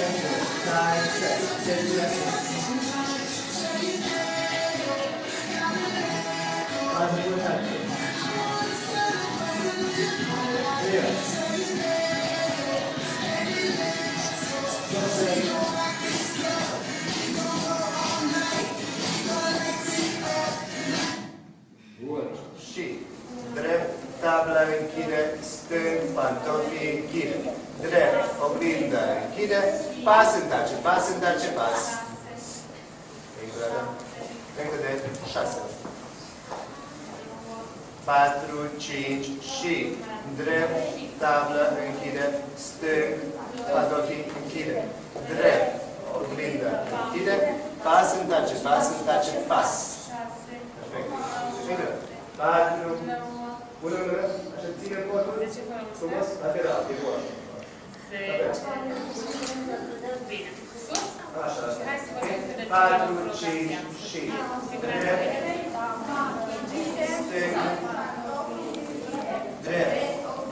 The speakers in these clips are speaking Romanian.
Bun. Și drept, tabla închide, stâng, pantofii închide. Drept, oglindă închide, pas întace, pas întace, pas. Încă de 6. 4, 5 și drept, tablă închide, stâng, pantofii închide. Drept, oglindă închide, pas întace, pas întace, pas. Perfect. 4, 1 în mână, așa ține corpul, frumos, lateral, e bun. Bine. Sus? Așa, așa. Hai să văd cât de 4, 5 și drept, stâng, drept,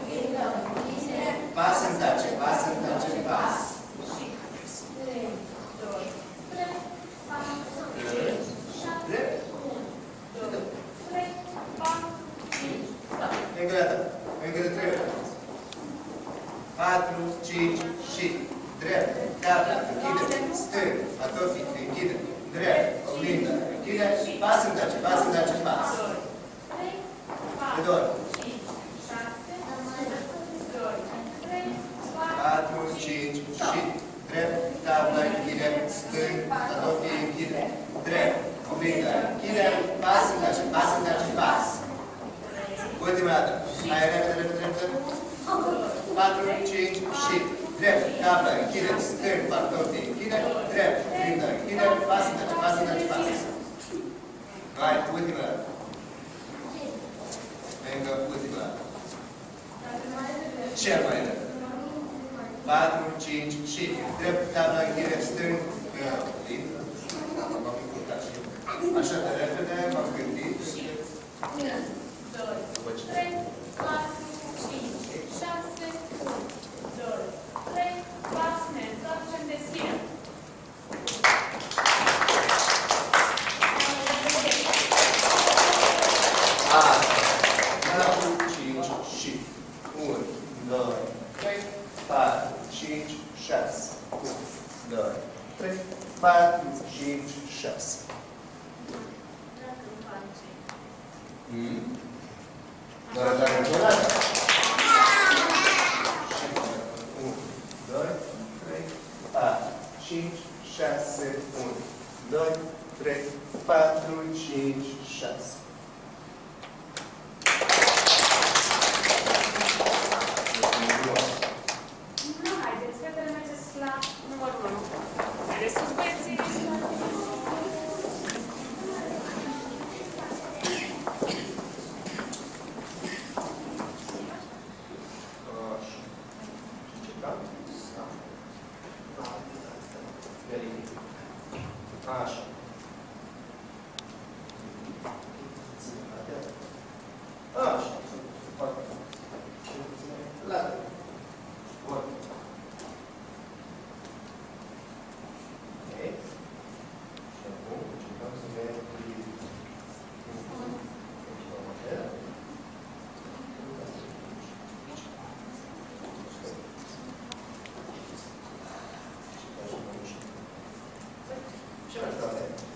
pas întace, pas întace, pas. Drept. Încă de dată. Încă de 3 ori. 4, 5 și drept, gata, închide, stâng, pantofii, închide, drept, oglindă, închide, pas întace, pas întace, pas. De 2 ori. 4, 5 și drept, tablă, închide, stâng, pantofii, închide, drept, oglindă, închide, pas întace, pas întace, pas. Ultima dată. Hai, repede, repede, repede. 4, 5 și drept, tablă, închide, stâng, pantofii, închide, drept, oglindă, închide, pas întace, pas întace, pas. Hai, ultima dată. Încă ultima dată. Cel mai repede. 4, 5 și drept, tablă, închide, stâng, oglindă. Așa de repede, m-am gândit. 3, 4, 5, 6, 1, 2, 3, pas, ne întoarcem, deschidem. Așa. 5 și 1, 2, 3, 4, 5, 6. 1, 2, 3, 4, 5, 6. Doar dacă încă o dată. 1, 2, 3, 4, 5, 6, 1, 2, 3, 4, 5, 6. Nu, haideți, fetele, mergeți la numărul 1. Haideți sus, băieții. Așa. Așa. La. Bun. Ok. Și acum încercăm să ne ce mai stau de aici?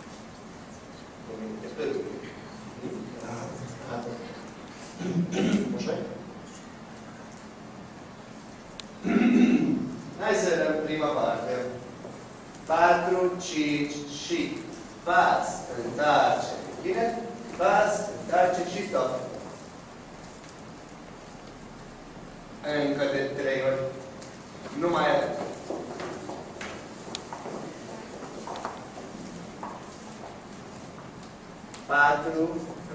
Așa? Hai să dăm prima parte. 4, 5 și pas, întace. Bine? Pas, întace și stop. Încă de 3 ori. Nu mai are. 4.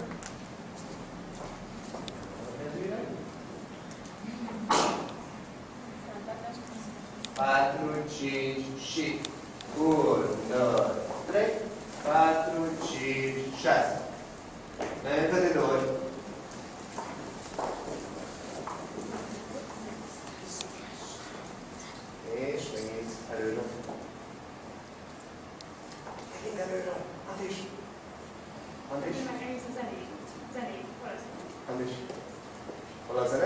4, 5 și 1, 2, 3, 4, 5, 6. Încă de 2 ori. Ok, și veniți, alună. Gazene?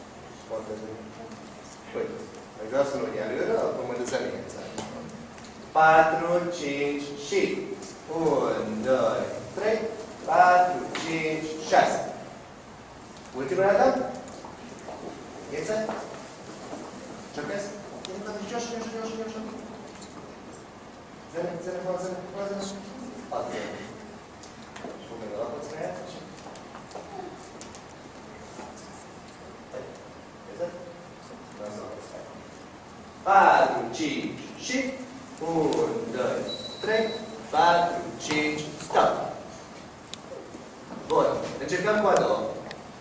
Uite, mergeam să nu előre, akkor majd az elején szállunk. 4, 5 și 1, 2, 3, 4, 5, 6. Ultima dată? Ieță? Cercăți? Josh. Zene, fă. Alte. Și cum e la poți să ne ia? Ieță? 4, 5 și 1, 2, 3, 4, 5, stop. Bun, încercăm cu a doua. 1,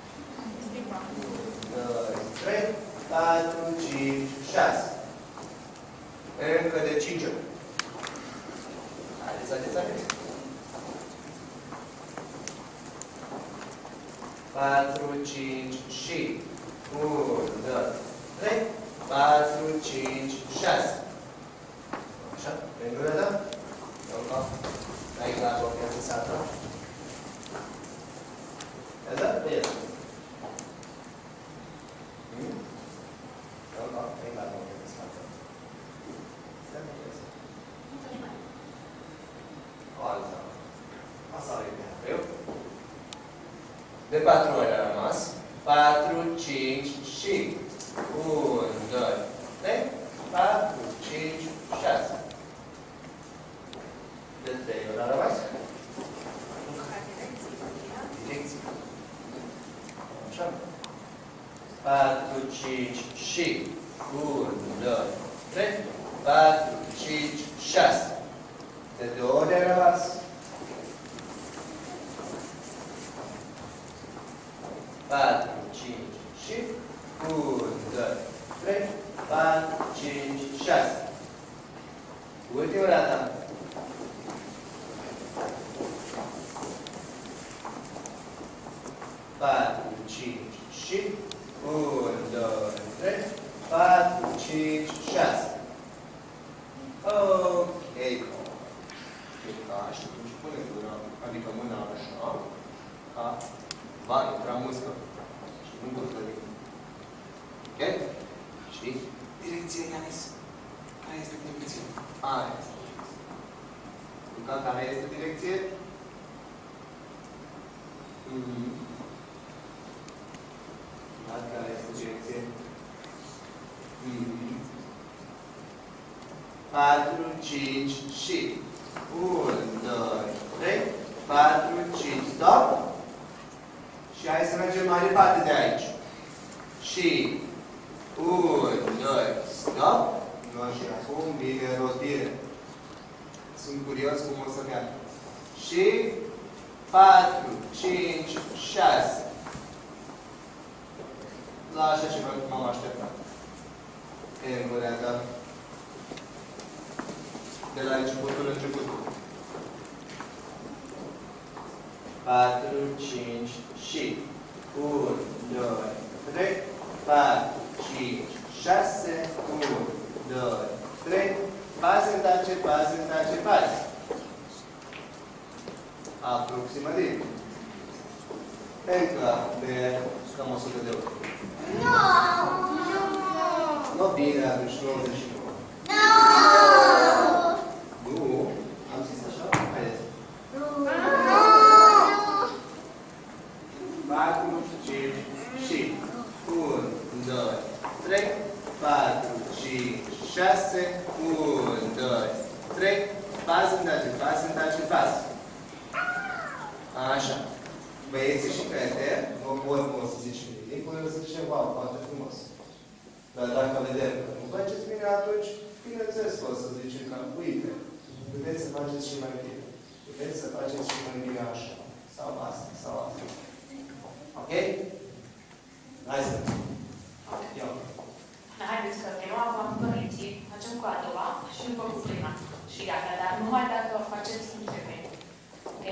2, 3, 4, 5, 6. Încă de 5 ori. Haideți. 4, 5 și 1, 2, 3, 4, 5, 6. Așa? Încă o dată? Aici la blochează sata. Ia da? Ia. Aici la blochează sata. Alta. Asta e bine. Eu? De 4 ori a rămas. 4, 5 și 1, 2, 3, 4, 5, 6. De 3 ori a rămas. Direcție. Așa. 4, 5 și 1, 2, 3, 4, 5, 6. De 2 ori a rămas. 4, 5 și 1, 2, 3, 4, 5, 6. Ultima dată. 4, 5 și 1, 2, 3, 4, 5, 6. Ok. Și atunci punem gura, adică mâna așa, ca va intra muzică. Și nu pot plăti. Ok? Știi? Direcție, Ianis. Care este direcție? Aia este. Luca, care este direcție? Care este direcție? 4, 5 și 1, 2, 3, 4, 5, stop. Și hai să mergem mai departe de aici. Și 1, 2, stop. Nu și acum bine rostire. Sunt curios cum o să meargă. Și 4, 5, 6. La așa ceva cum m-am așteptat. Încă o dată. De la începutul. 4, 5 și 1, 2, 3, 4, 5, 6, 1, 2, 3, pas întace. Aproximativ. Încă de cam 100 de ori. Nu bine, atunci 99. Nu. Am zis așa? Haideți. 4, 5 și 1, 2, 3, 4, 5, 6, 1, 2, 3, pas întace. Așa. Băieții și fete, nu o să zici nimic, până să zicem, wow, foarte frumos. Dar dacă vedem că nu faceți bine, atunci, bineînțeles că o să zicem că, uite, puteți să faceți și mai bine. Puteți să faceți și mai bine așa. Sau asta. Ok? Hai să vedem. Iau. Haideți că prima vom părinții, facem cu a doua și după cu prima. Și gata, dar numai dacă o faceți cum trebuie. Ok?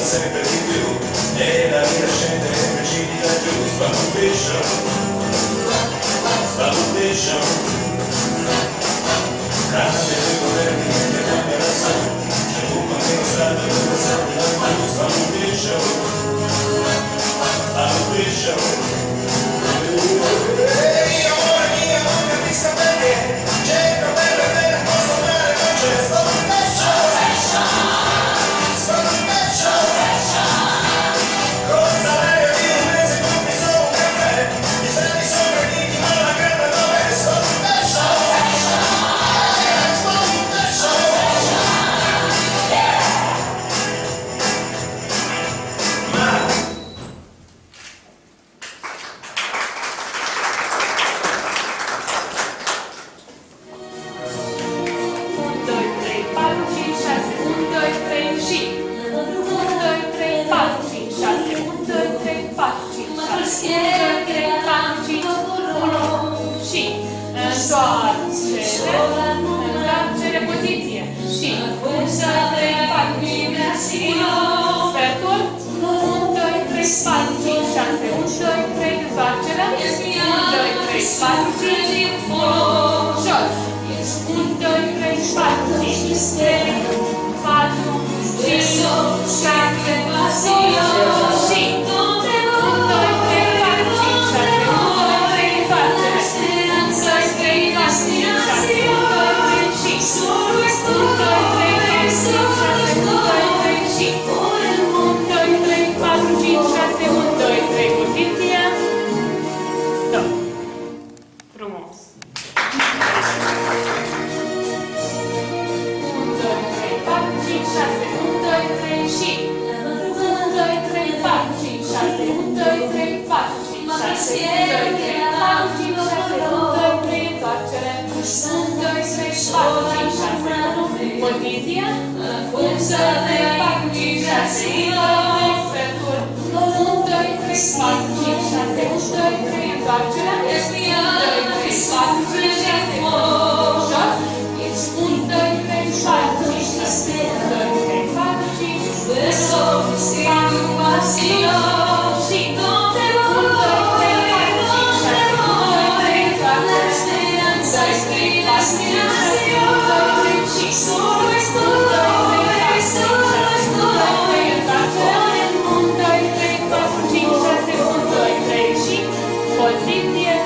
sempre di più e la vita scende precipita giù. Salutation, grande dei governi che cambierà sempre, c'è un continuo stato di salutation, io ora mia non capisco perché c'è il problema della cosa male, non c'è Întoarcere poziție și 1, 2, 3, 4, 5, sfertul, 1, 2, 3, 4, 5, 6, 1, 2, 3, întoarcere, 1, 2, 3, 4, 5, jos, 1, 2, 3, 4, 5, 3, 4, 5, 6, 8 și 1, 2, 3, 4, 5, 6, 1, 2, 3, întoarcere, 1, 2, 3, 4, 5, 6, 1, 2, 3, și 1, 2, 3, 4, 5, 6, 1, 2, 3 și 1, 2, 3, 4, 5, 6, 1, 2, 3, poziția. Stop. Frumos. 1, 2, 3, 4, 5, 6, 1, 2, 3 și 1, 2, 3, 4, 5, 6, 1, 2, 3, 4, 5, 6, 1, 2, 3, 4, 5, 6, 1, 2, 3, întoarcere. 1, 2, 3, 4, 5, 6, 1, poziția. 1, 2, 3, 4, 5, 6, 1, sfertul. 1, 2, 3, 4, 5, 6, 1, 2, 3, întoarcerea. 1, 2, 3, 4, 5, 6, 1, jos. 1, 2, 3, 4, 5, 6, 1, 2, 3, 4, 5, 4, și 1, 2, 3, 4, 5, 6, 1, 2, 3, poziție.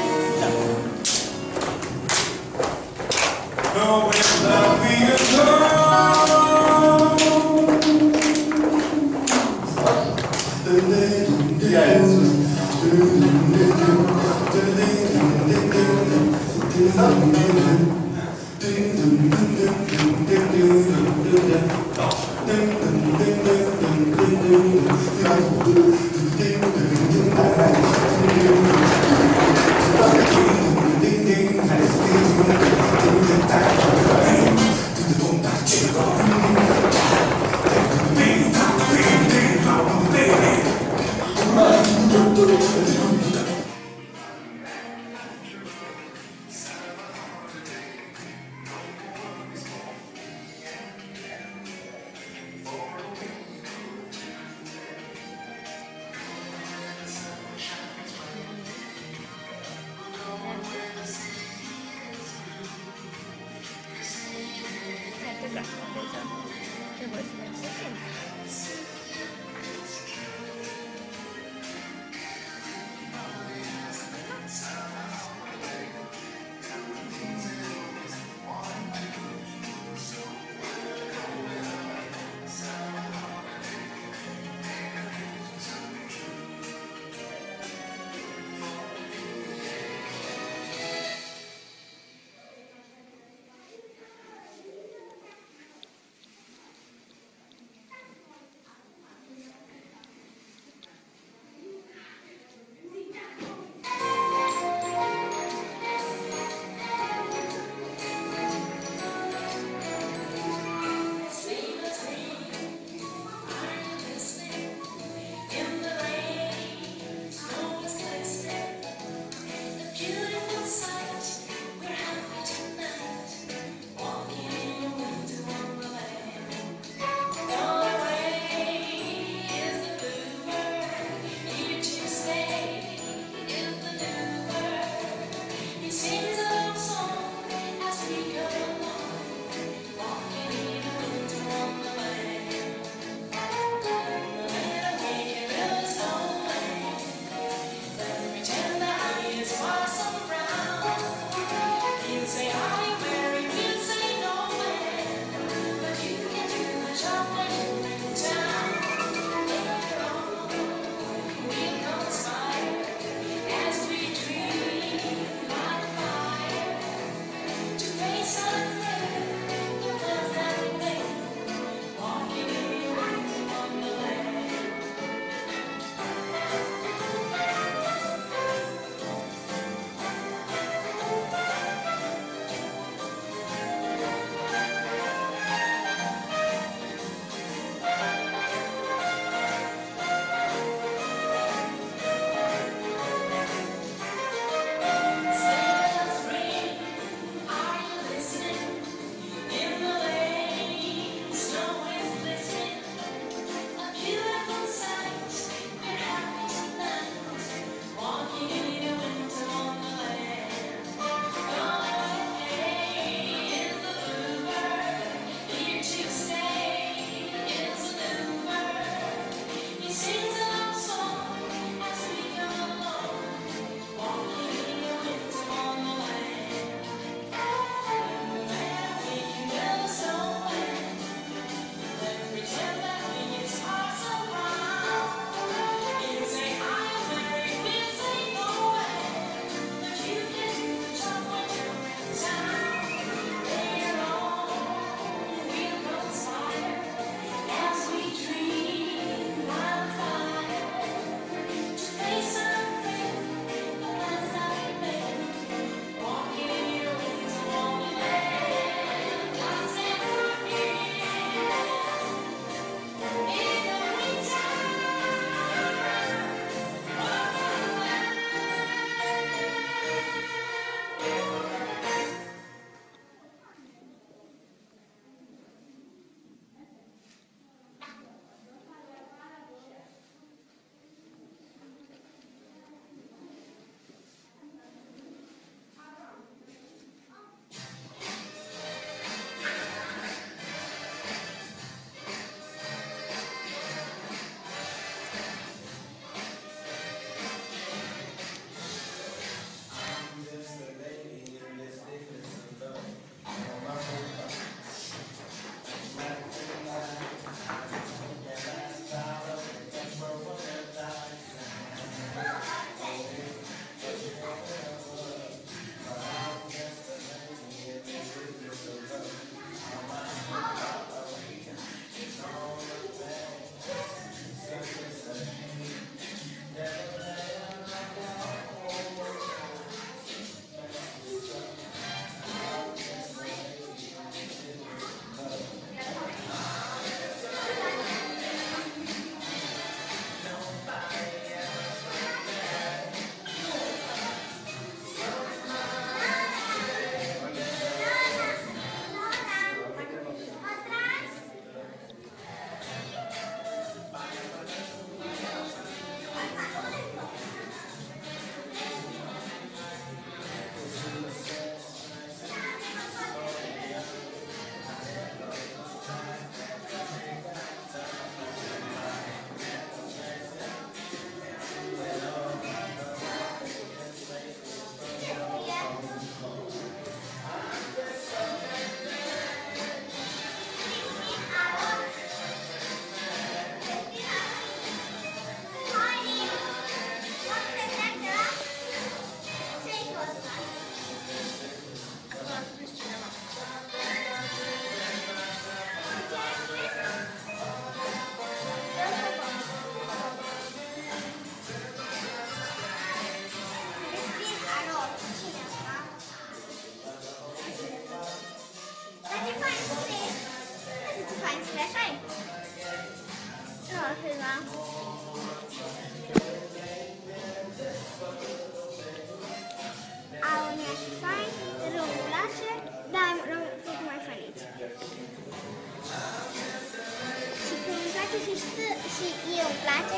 și eu îmi place.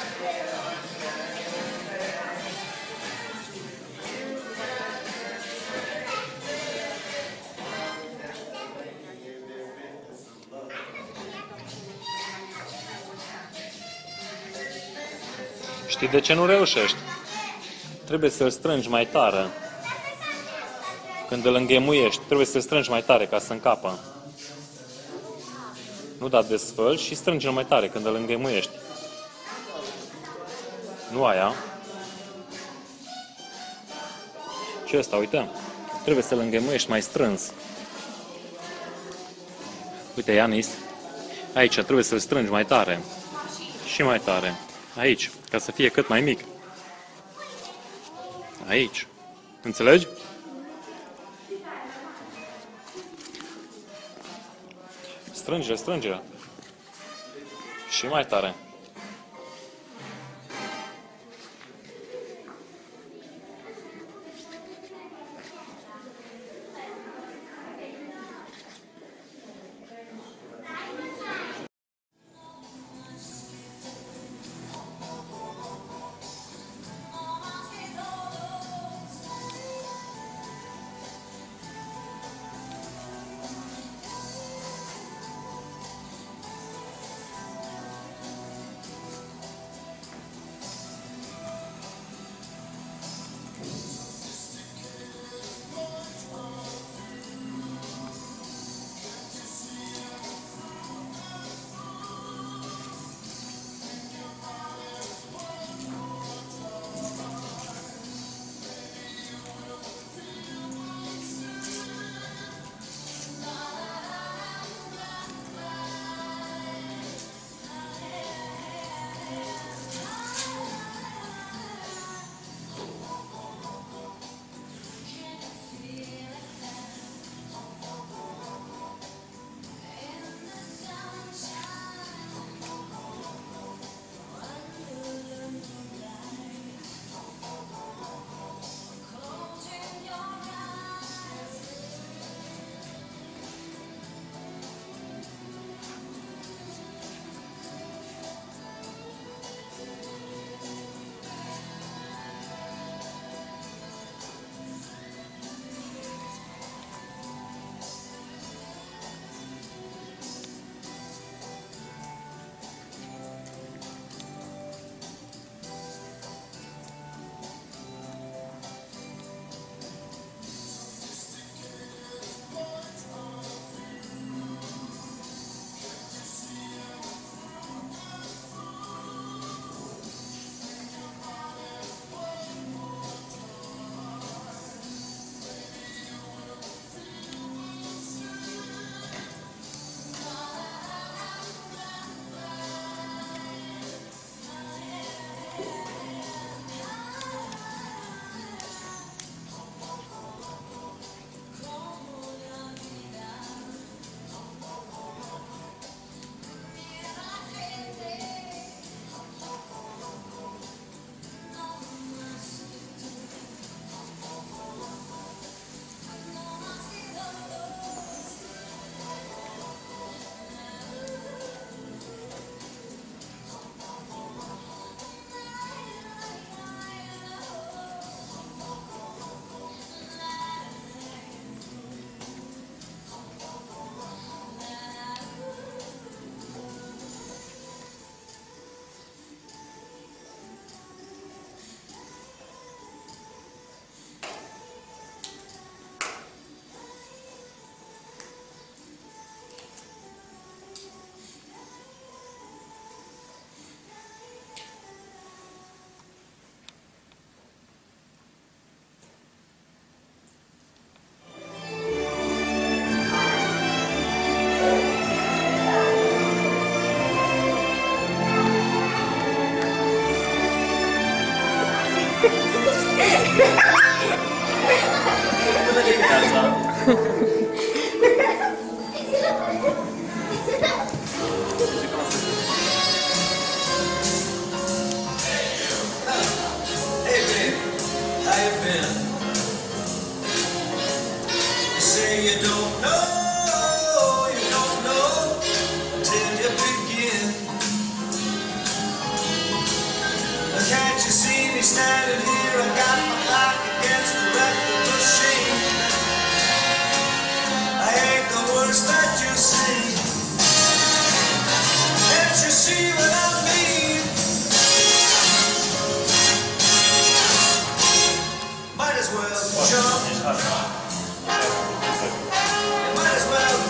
Știi de ce nu reușești? Trebuie să-l strângi mai tare. Când îl înghemuiești, trebuie să strângi mai tare ca să încapă. Nu da desfăl și strânge-l mai tare când îl înghemuiești. Nu aia. Și ăsta, uite, trebuie să-l înghemuiești mai strâns. Uite, Ianis, aici trebuie să-l strângi mai tare. Și mai tare. Aici, ca să fie cât mai mic. Aici. Înțelegi? Strânge, strânge. Și mai tare.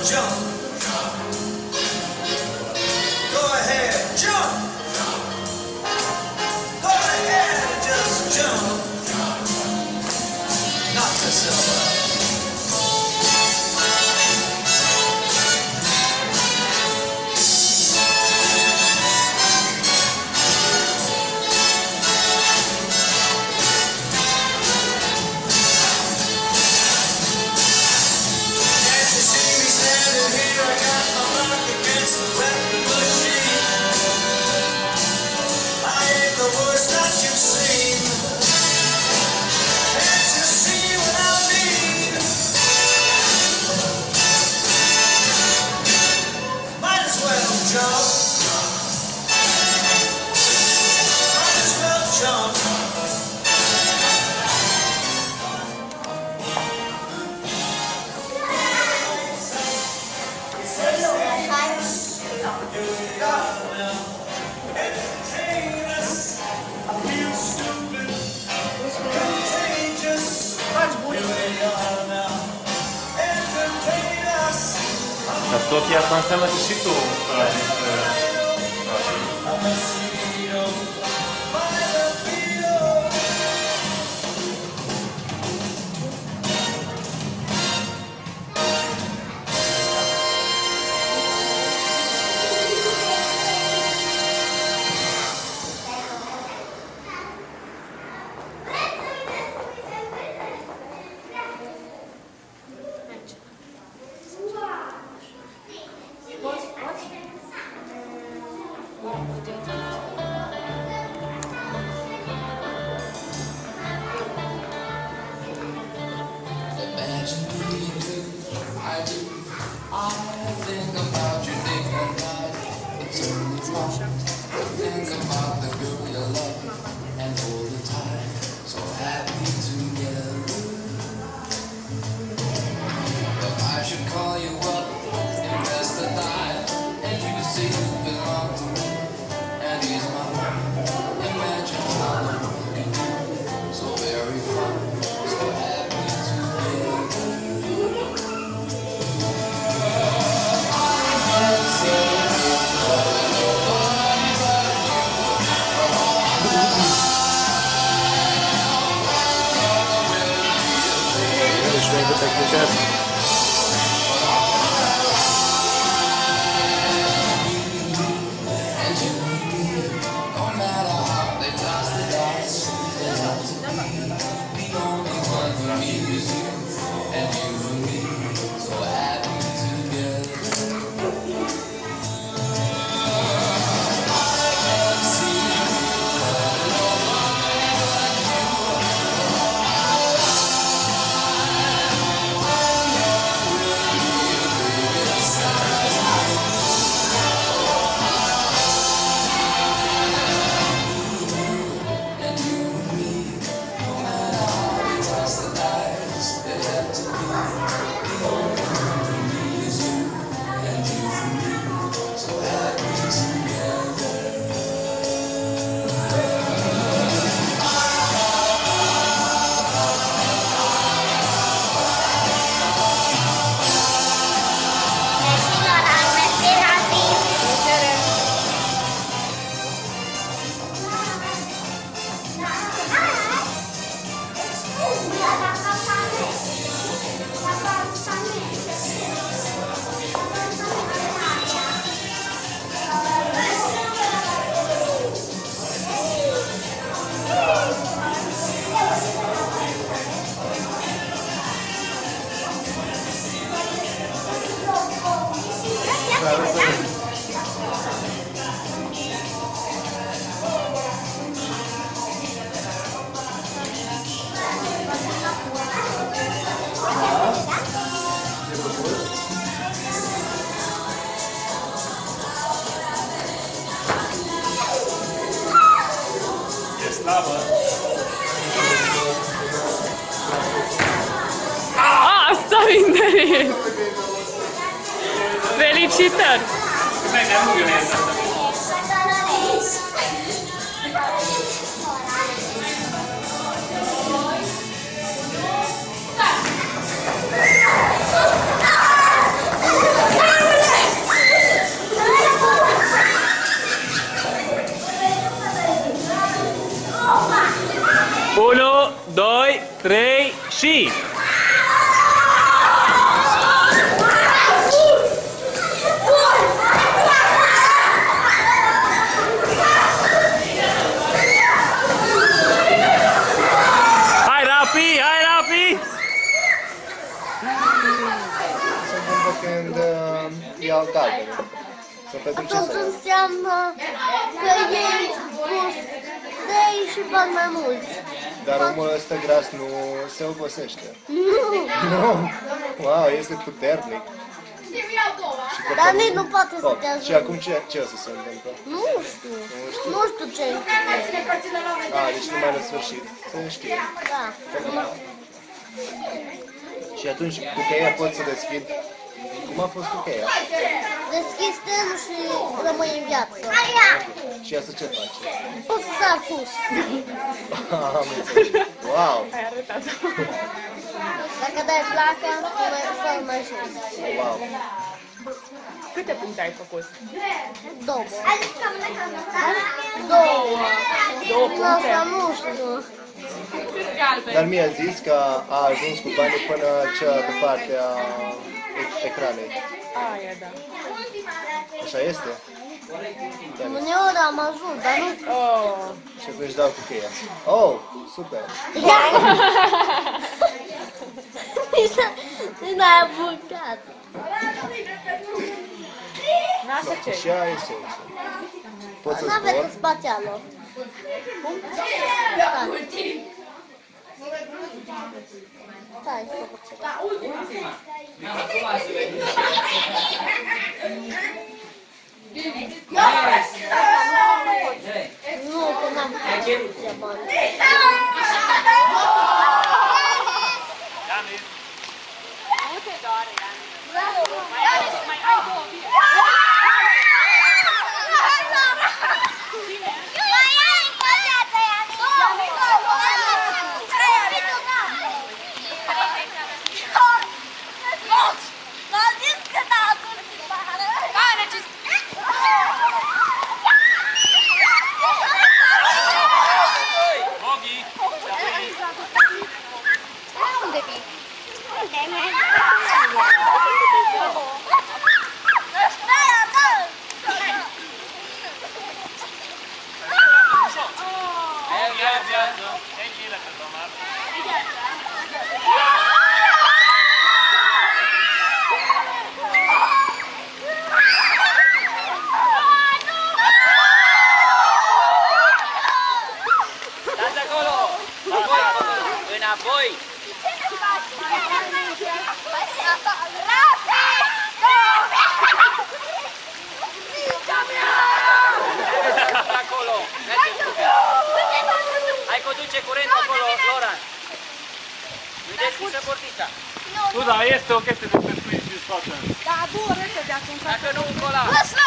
jump. Go ahead, jump. Go ahead, just jump. Knock yourself out. Dar Sofia, asta înseamnă că și tu Asta vinde! Felicitări! se întâmplă când e al galbenul? Sau pentru ce Atunci să înseamnă că ei pus 3 și fac mai mulți. Dar omul ăsta gras nu se obosește. Nu, Nu? Wow, este puternic. dar nici nu poate să te Și ajute. acum ce o să se întâmplă? Nu știu. Nu știu ce Deci numai la sfârșit. Se știe. Da. Și atunci cu cheia pot să deschid. Cum a fost cu cheia? Deschizi trenul și rămâi în viață. Și ea să ce face? Poți să sar sus. Am înțeles. Wow! Ai arătat-o. Dacă dai placa, sar mai sus. Wow! Câte puncte ai făcut? 2. Două Nu, puncte. asta nu știu. Câți galbeni? Dar mi-a zis că a ajuns cu banii până cealaltă parte a ecranei. Aia, da. Așa este? Uneori am ajuns, dar nu... Oh. Și atunci dau cu cheia. Oh, super! Nici n-ai apucat. N-asta ce? Și aia este. Pot să N-aveți zbor? spațială. Stai, să văd ceva. Nu, că n-am făcut ceva. Unde vii? Dați acolo! Acolo, acolo! Înapoi! Mergeți acolo! Mergeți cu ea! Hai că duce curentul acolo, Flora! Nu deschisă portița! Nu, da, este o chestie de pescuit și spate. Dacă nu, încola!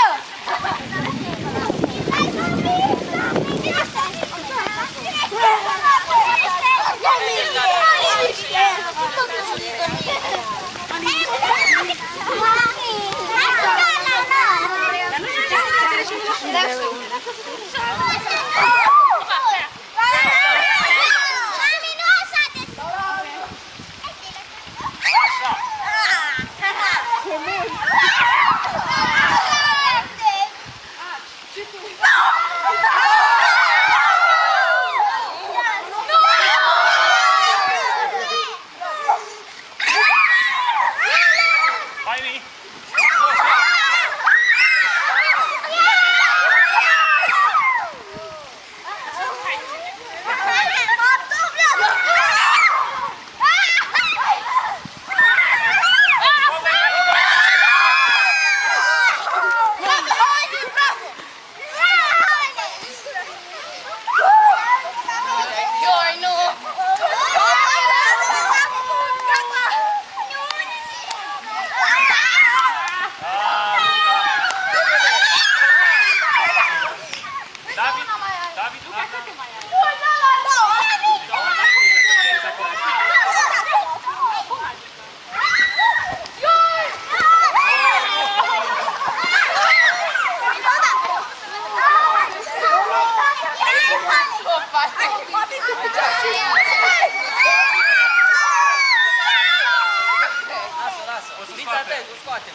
Fiți atent, nu scoatem.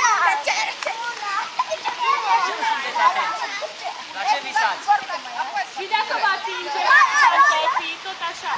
Ce nu sunteți atenți? La ce visați? Și dacă va atinge pantofi, tot așa.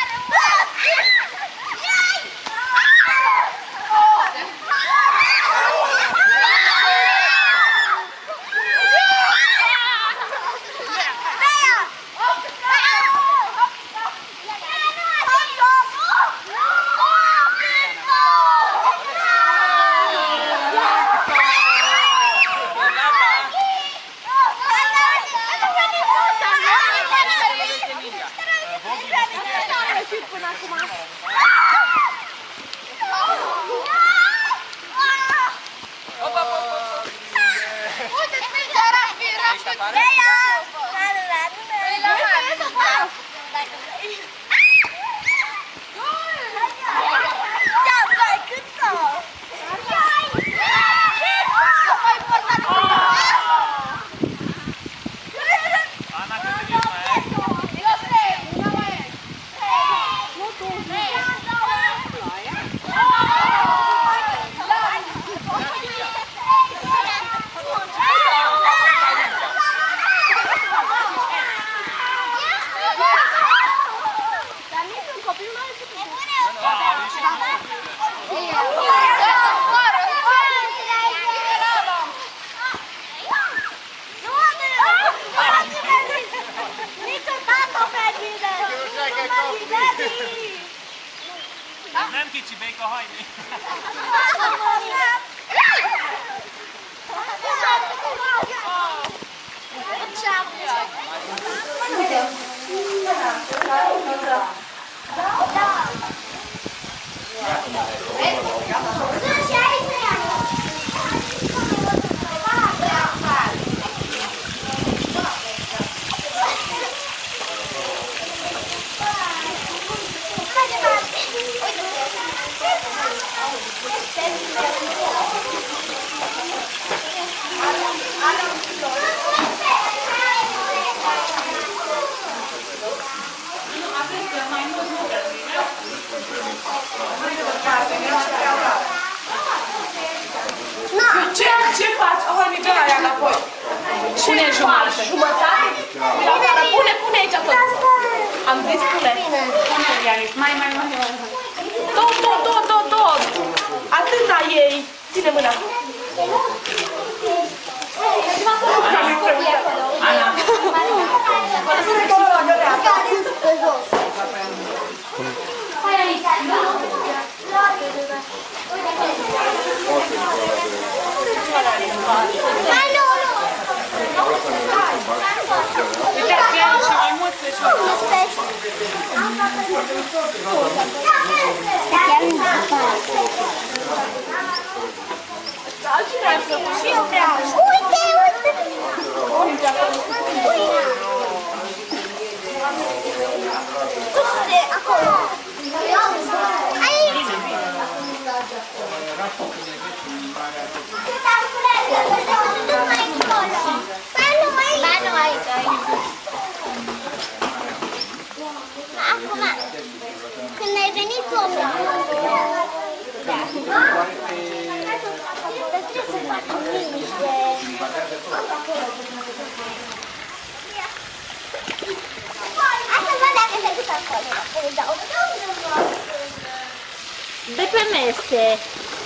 Nem kicsi béka hajni. Ce faci? Hai, mi dă la ea înapoi. Pune jumătate. Jumătate? Pune aici tot. Am zis pune. Mai. Tot. Atâta ei. Ține mâna. Hai aici. Uite, chiar și mai mult pe jos. Cine ar fi? Și eu vreau. Uite. Acolo. Aici. Acum, când ai venit tu, trebuie să fac liniște. Hai să văd dacă se duc acolo. De pe mese.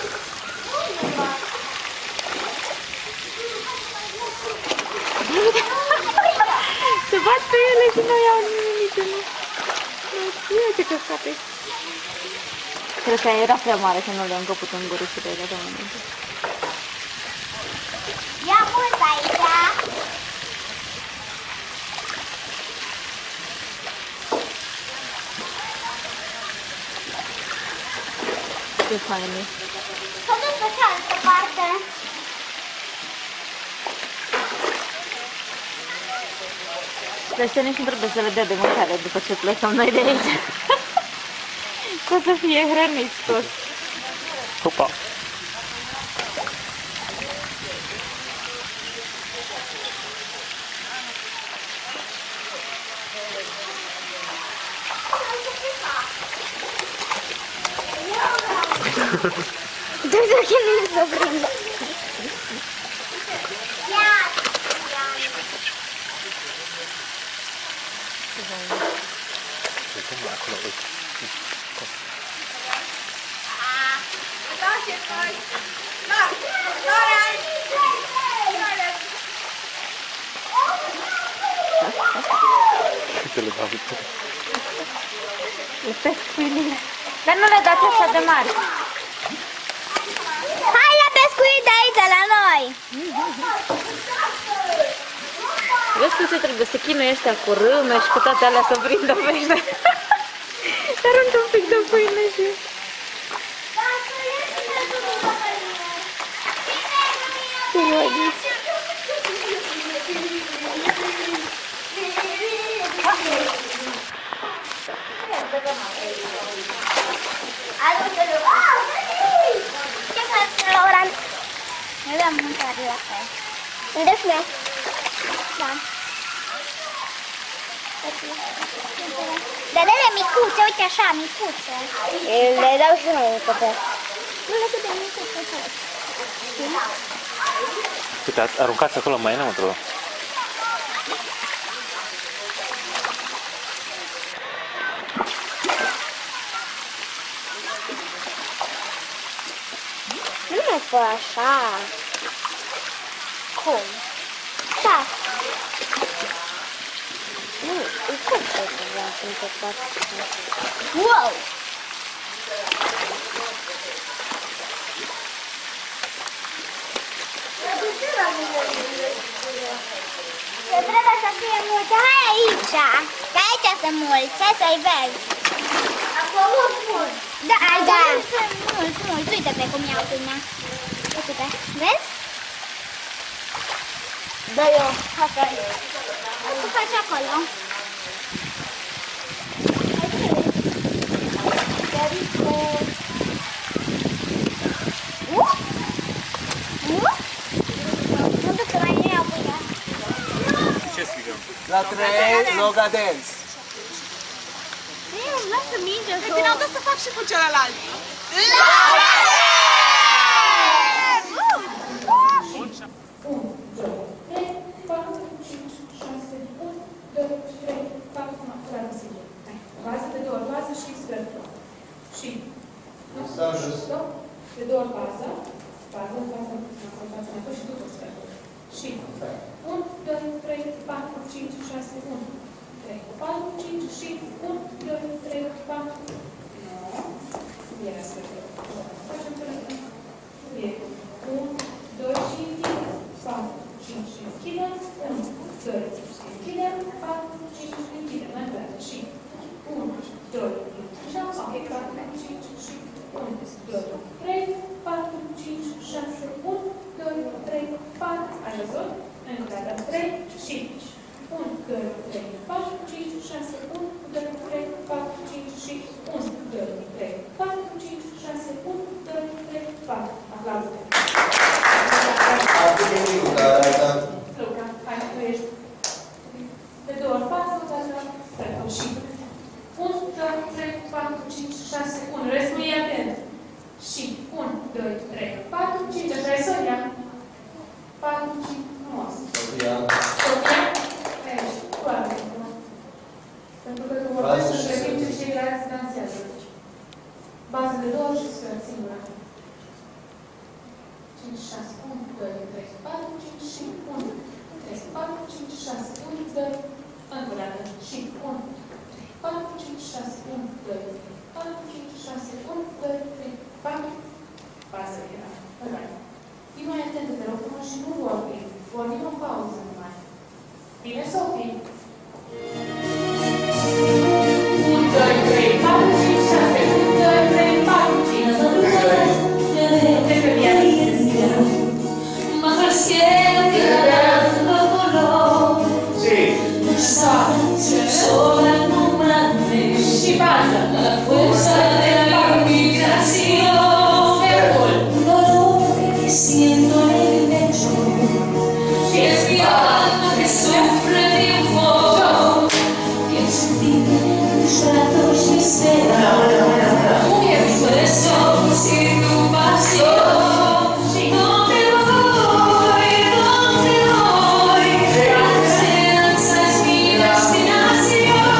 Se bat pe ele și nu iau nimic. Uite că scape. Cred că era prea mare să nu le-am încăput în gurișurile de moment. Ia mult aici. Ce fain e. Să duc pe cealaltă parte. Plăștenii și trebuie să le dea de mâncare după ce plecăm noi de aici. Ca să fie hrăniți toți. Opa! Trebuie că nu se prinde. Lipesc pâinile. Dar nu le dați așa de mari. Hai la pescuit de aici, la noi! Vezi tu ce trebuie să chinuie ăștia cu râme și cu toate alea să prindă pește. Dar un pic de pâine și... Ce faci, Laura? Ne dăm mâncare la fel. Unde fie? Da. Dar ele micuțe, uite așa, micuțe. Le dau și mai micuțe. Nu le cât de micuțe. Uite, aruncați acolo mai înăuntru. Nu mai fă așa. Cum? Da. Nu, cum să vreau să-mi te fac? Wow! Trebuie să fie multe. Hai aici. Că aici sunt mulți. Hai să-i vezi. Acolo sunt. Da, da. Sunt mulți. Uite-te cum iau pâinea. Uite-te. Vezi? Da, eu. Așa e. Ce faci acolo? Nu duc să mai iau pâinea. Ce strigăm? La 3, Loga Dance. Îmi lasă minge. Pe tine au dat să fac și cu celălalt. Bază de două ori bază și sfertul. Și. Sau jos. De două ori bază. Bază, înapoi și după sfertul. Și. 1, 2, 3, 4, 5, 6, 1, 3, 4, 5 și 1, 2, 3, 4. Nu era sfertul. Facem până când e 1, 2 și închidem. 4, 5 și închidem. 1, 2 și închidem. 4, 5 și închidem. Mai departe. Și 1, 2, 6, ok, 4, 5 și 1, 2, 3, 4, 5, 6, 1, 2, 3, 4, ai văzut? Încă o dată, 3 și 1, 2, 3, 4, 5, 6, 1, 2, 3, 4, 5 și 1, 2, 3, 4, 5, 6, 1, 2, 3, 4. Aplauze. Atât de mic, dar arată. Luca, hai, tu ești. De două ori pasă, dar și 1, 2, 3, 4, 5, 6, 1. Restul e atent. Și 1, 2, 3, 4, 5. Așa e Sonia. 4, 5, frumos. Sofia. Sofia? Aici, foarte frumos. Pentru că tu vorbești între timp ce ceilalți dansează. Bază de două și sfert, singura. 5, 6, 1, 2, 3, 4, 5 și 1. 3, 4, 5, 6, 1, 2. Încă o dată. Și 1. 4, 5, 6, 1, 2, 3, 4, 5, 6, 1, 2, 3, 4. Bază era. Fii mai atentă, te rog frumos, și nu vorbi. Vorbim în pauză numai. Bine, Sofie? 1, 2, 3, 4, 5, 6, 1, 2, 3, 4, 5. Cred că mi-a zis. Mă hărsieu tirando color. Sí. Sola nombrante. Și bază. La fuerza de la migración. Sfertul. Siento en el pecho, Și es mi alma que sufre de amor. pienso en ti, tus brazos, mis dedos. Por eso, sin tu pasión, ¿dónde voy? ¿Dónde voy? La esperanza es mi destinación.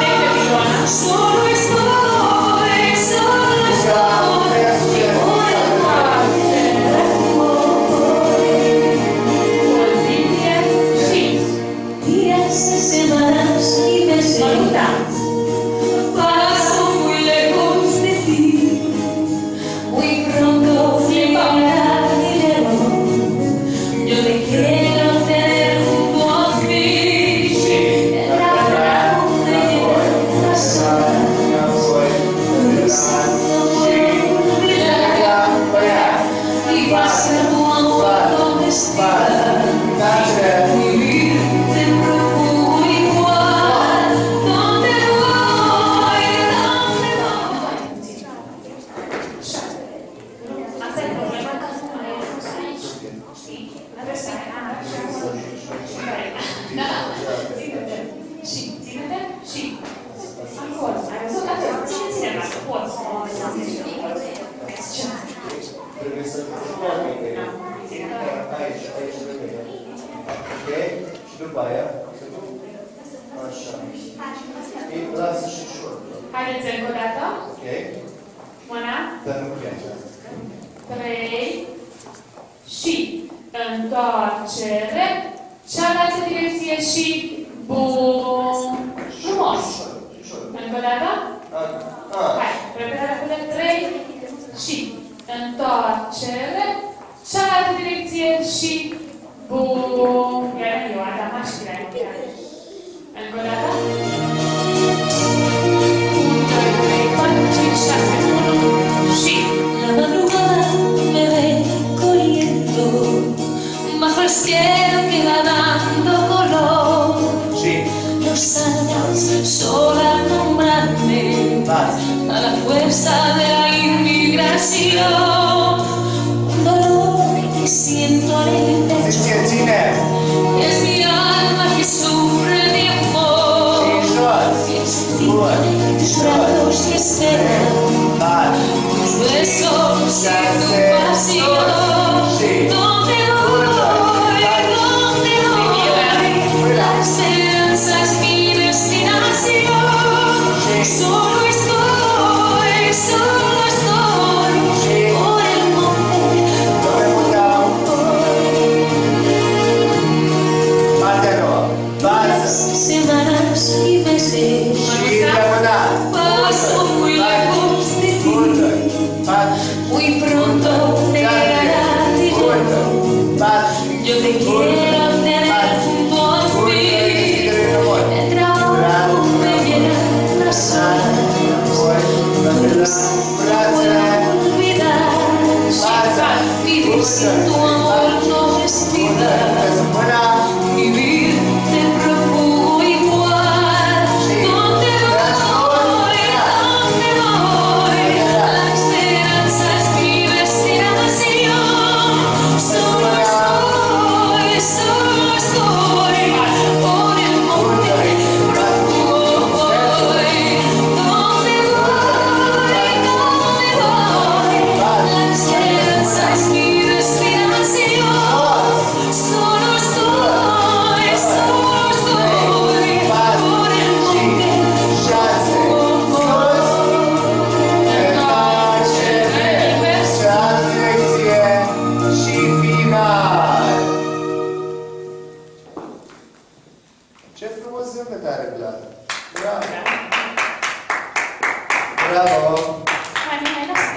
după aia, așa. Ei, lasă și șort. Haideți încă o dată. Ok. Mâna. Dar nu plece. 3 și întoarcere. Cealaltă direcție și bum. Frumos. Încă o dată. Hai, repetarea cu 3 și întoarcere. Cealaltă direcție și bum. Iar eu, Adam, aș fi la încă o dată. 1, 2, 3, 4, 5, 6, 1 și La madrugada me ven corriendo bajo el cielo que va dando color. Los años sola nombrarme a la fuerza de la inmigración. Un dolor que siento en el pecho es mi alma que sufre de amor. Pienso en ti, tus brazos que esperan, tus besos y tu pasión. ¿Dónde voy? ¿Dónde voy? La esperanza es mi destinación. Solo estoy por el monte. Semanas y meses paso muy lejos de ti. Muy pronto llegará el diluvio. Yo te quiero tener junto a mí. El trabajo me llena las horas. No puedo olvidar. Vivir sin tu amor no es vida. Vivir te propongo igual. ¿Dónde voy? ¿Dónde voy? La esperanza es mi destinación. Solo estoy por el monte. ¿Dónde voy? ¿Dónde voy? La esperanza es mi destinación. Solo estoy por el monte. Și final! Ce frumos zâmbet are Vlad! Bravo! Bravo! Hai, mai lasă.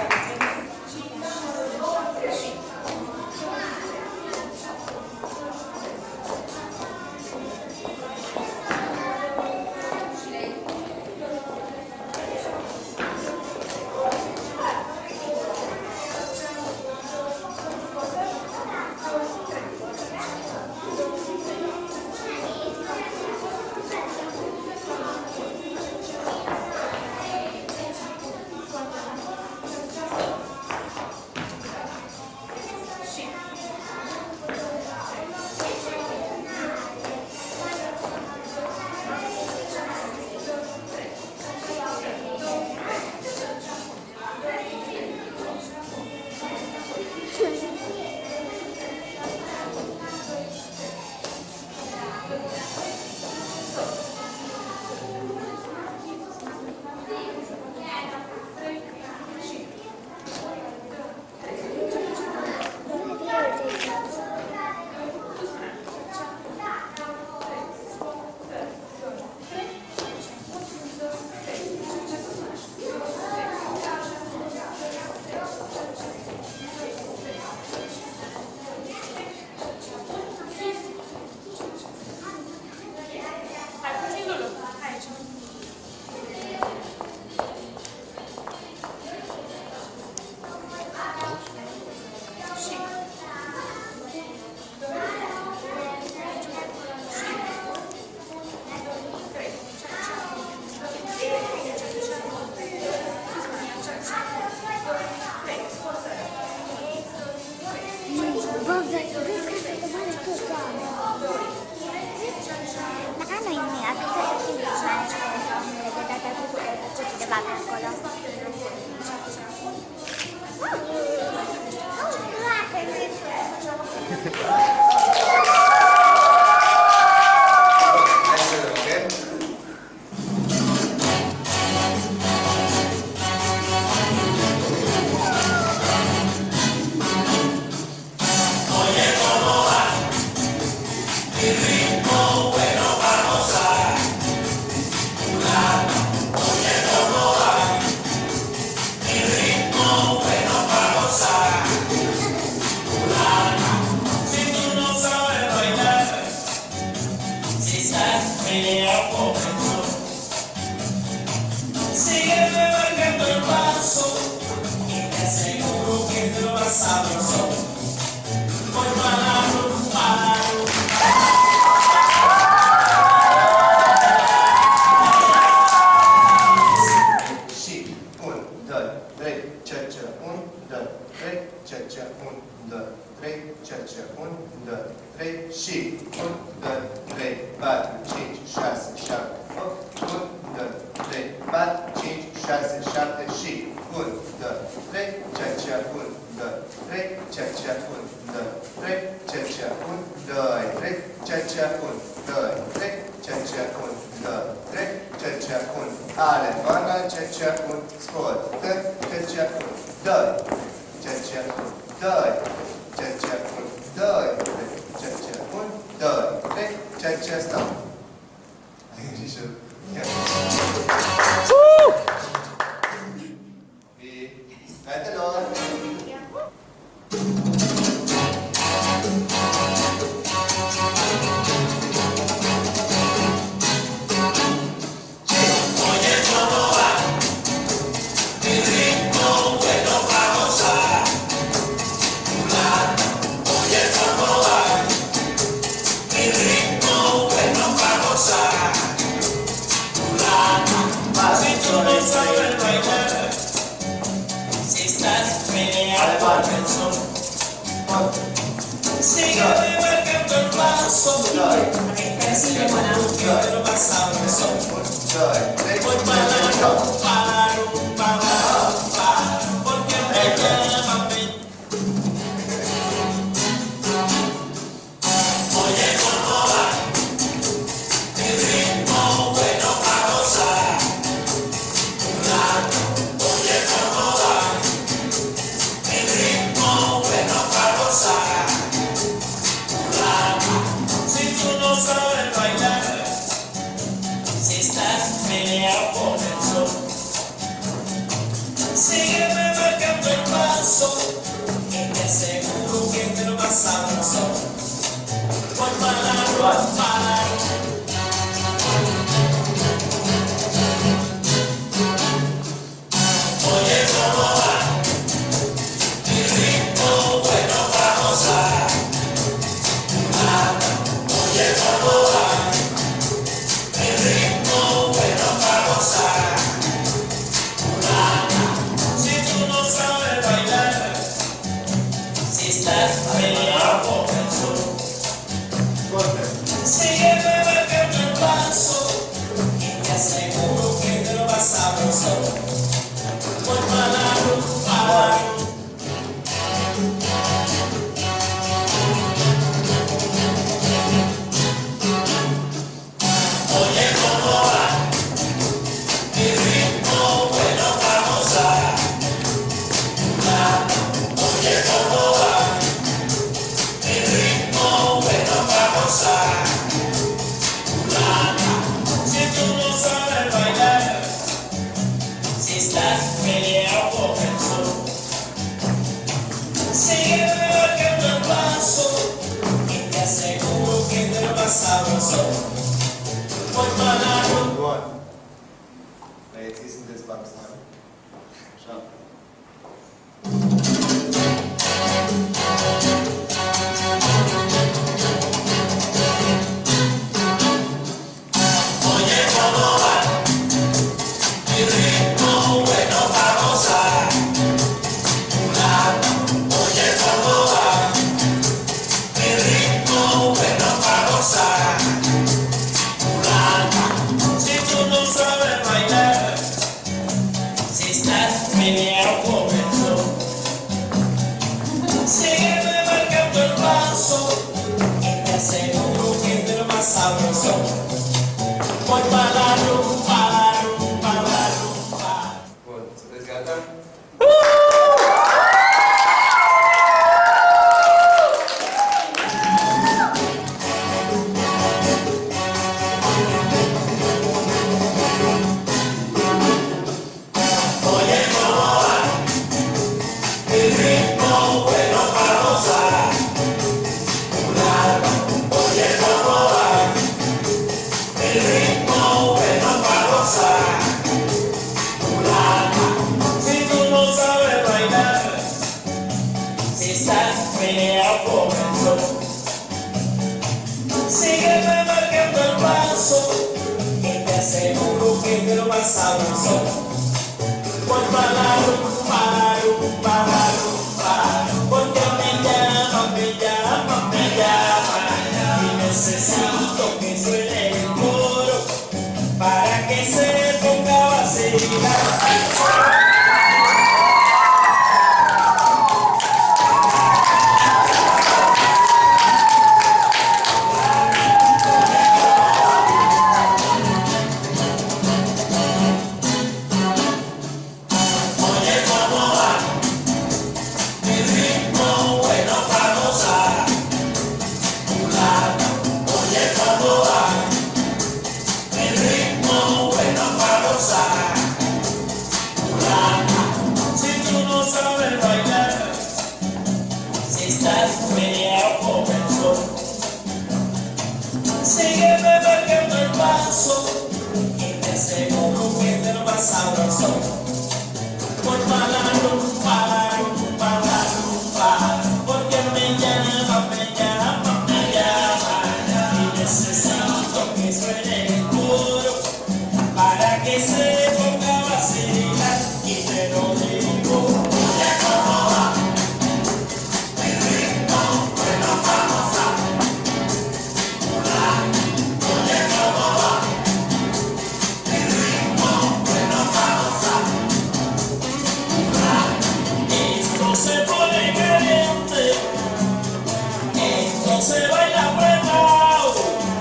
și 1, 2, 3, 4, 5, 6, 7, 8, 1, 2, 3, 4, 5, 6, 7 și 1, 2, 3, ce 1, 2, 3, ce 1, 2, 3, ce 1, 2, 3, ce 1, 2, 3, ce 1, 2, 3, ce 1, ale, doamna, ce 1, scot, ce 1, 2, ce 1, 2, ce 1, 2, 3, ce 1, 2, 3, ce stau. Fetelor! Sígueme marcando el paso, pero más sabroso. Voy para porque me llaman. Oye, ¿cómo va? Mi ritmo bueno para gozar. Oye, ¿cómo va? Mi ritmo bueno para gozar. Si tú no sabes bailar, si estás meneado por el sol, sígueme marcando el paso, que te aseguro que te lo vas sabroso. Voy para Oye, ¿cómo va? Mi ritmo bueno para gozar. Oye, ¿cómo va? Mi ritmo bueno para gozar. Si tú no sabes bailar, si estás peleado por el sol, sígueme marcando el paso, y te aseguro que te lo vas sabroso. Voy para Oye, ¿cómo va? Mi ritmo bueno para gozar. Oye, ¿cómo va? Mi ritmo bueno para gozar. Si tú no sabes bailar, si estás peleado por el sol, sígueme marcando el paso, y te aseguro que te lo vas sabroso. Voy para Bun. Băieții sunteți Pakistan. Așa. Oye, ¿cómo va? Mi ritmo bueno para gozar. Oye, ¿cómo va? Mi ritmo bueno para gozar. Si tú no sabes bailar, si estás meneado por el sol, sígueme marcando el paso, y te aseguro que te lo vas sabroso. Voy para la rumba. Bun. Sunteți gata? Oye, ¿cómo va? Mi ritmo bueno para gozar. Oye, ¿cómo va? Mi ritmo bueno para gozar. Si tú no sabes bailar, si estás meneado por el sol, sígueme marcando el paso, y te aseguro que te lo vas sabroso. Voy para la rumba, porque me llaman, para que se ponga a vacilar. Sígueme marcando el paso y te aseguro que te lo vas a abrazar. Por la rumba, porque me llama, y necesito que suene el coro para que se ponga a vacilar. Y te lo digo, oye, ¿cómo va? El ritmo, bueno, vamos a volar. Oye, ¿cómo va? El ritmo, bueno, vamos a volar. Esto se pone caliente, esto se baila apretado,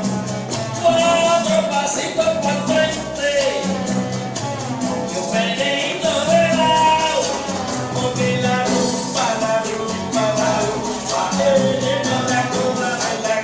4 pasitos por frente y un pequeñito de lado, porque la rumba, la cobra,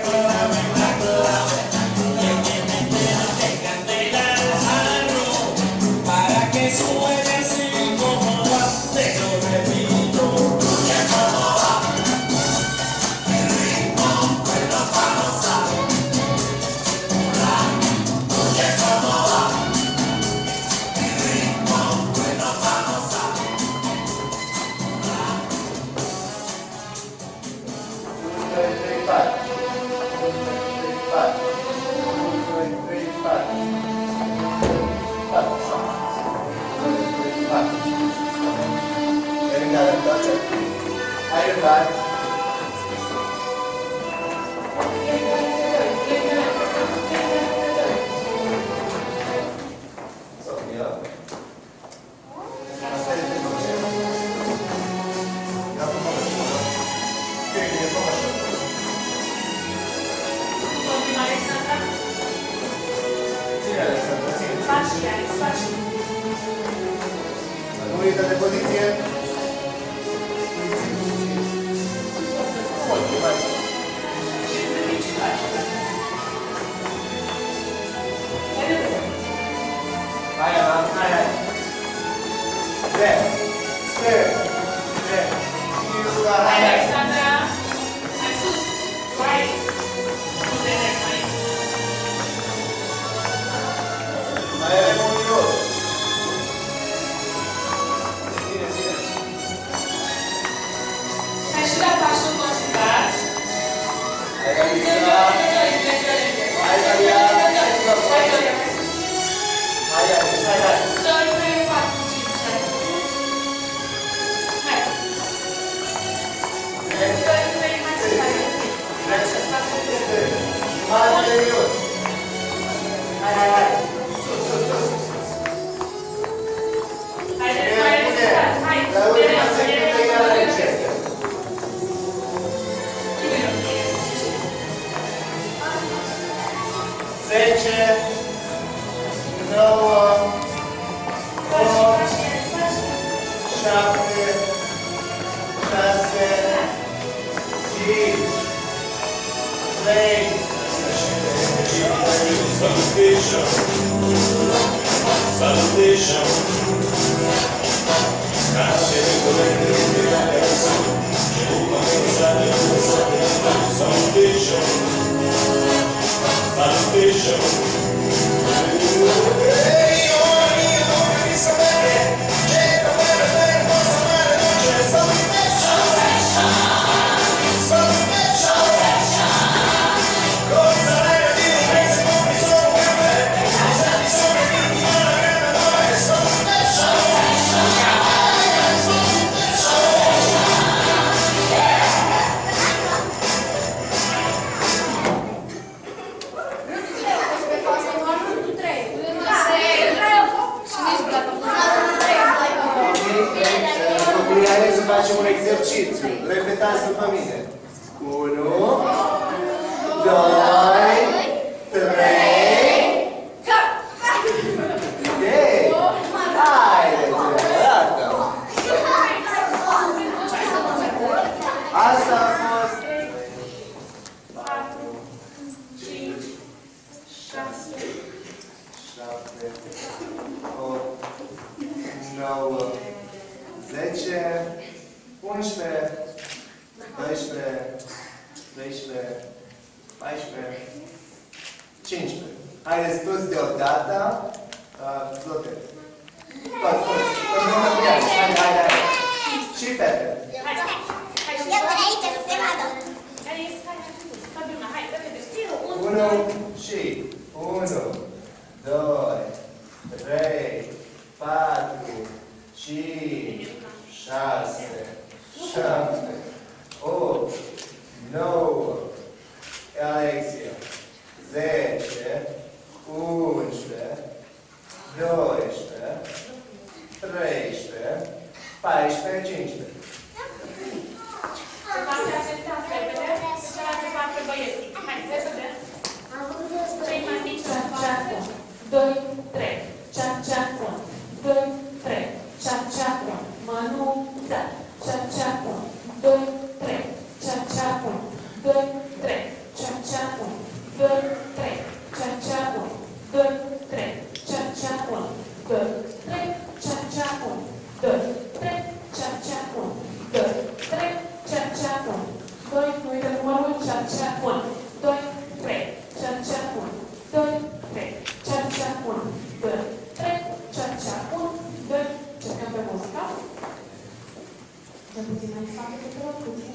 y el que me entera te candela al jarro, para que suene así como va, te lo repito. Oye, ¿cómo va? El ritmo, bueno, vamos a volar. Oye, ¿cómo va? El ritmo, bueno, vamos a volar. 1, 2, 3, 4. 1, 2, 3, 4. 1, 2, 3, 4. 4. 1, 2, 3, 4. Venga, entonces. Ahí va. Unidad de posición. Alexandra, mai sus, mai, putere, mai. Mai avem un minut. Ține. Hai și la pașul concentrați. Hai, Alisa. Hai, Maria. Hai, Alisa. Hai. 2, 3, 4, 5, 6. Hai. 2, 3, mai sus, hai. Jumătate de minut. Hai. Sus. Haideți, mai rezultați. Hai, La ultima secundă e la Leicester. 10, 9, 8, 7, 6, 5, 3, Salutation. facem un exercițiu. Repetați după mine. 1, 2, 3. Ok. Haideți, arată. Asta a fost 4, 5, 6, 7, 8, 9, 10, 11, 12, 13, 14, 15. Haideți toți deodată. Flote. Toți. Hai. Și Pepe. Eu până aici să se vadă. 1 și 1, 2, 3, 4, 5, 6, 7, 8, 9, Alexia, 10, 11, 12, 13, 14, 15. Să faci acestea repede, și cealaltă parte băieții. Hai, să vedem. Cei mai mici la ceapă. 2, 3. Ceap-ceapă. 2, 3. Ceap-ceapă. Mănuța. Ceap-ceapă. 2, 3. Ceap-ceapă. 2, 3. Ceap-ceapă. 2, 3. Ceap-ceapă. 2, 3. Ceap-ceapă. 2, 3. Ceap-ceapă. 2, 3. Ceap-ceapă. 2, 3. Ceap-ceapă. 2, nu uite numărul, ceap-ceapă. 2, 3. Ceap-ceapă. 2, 3. Ceap-ceapă. 2, 3. Ceap-ceapă. 2. Cercăm pe muzica. Dă puțin mai spate, te rog, puțin.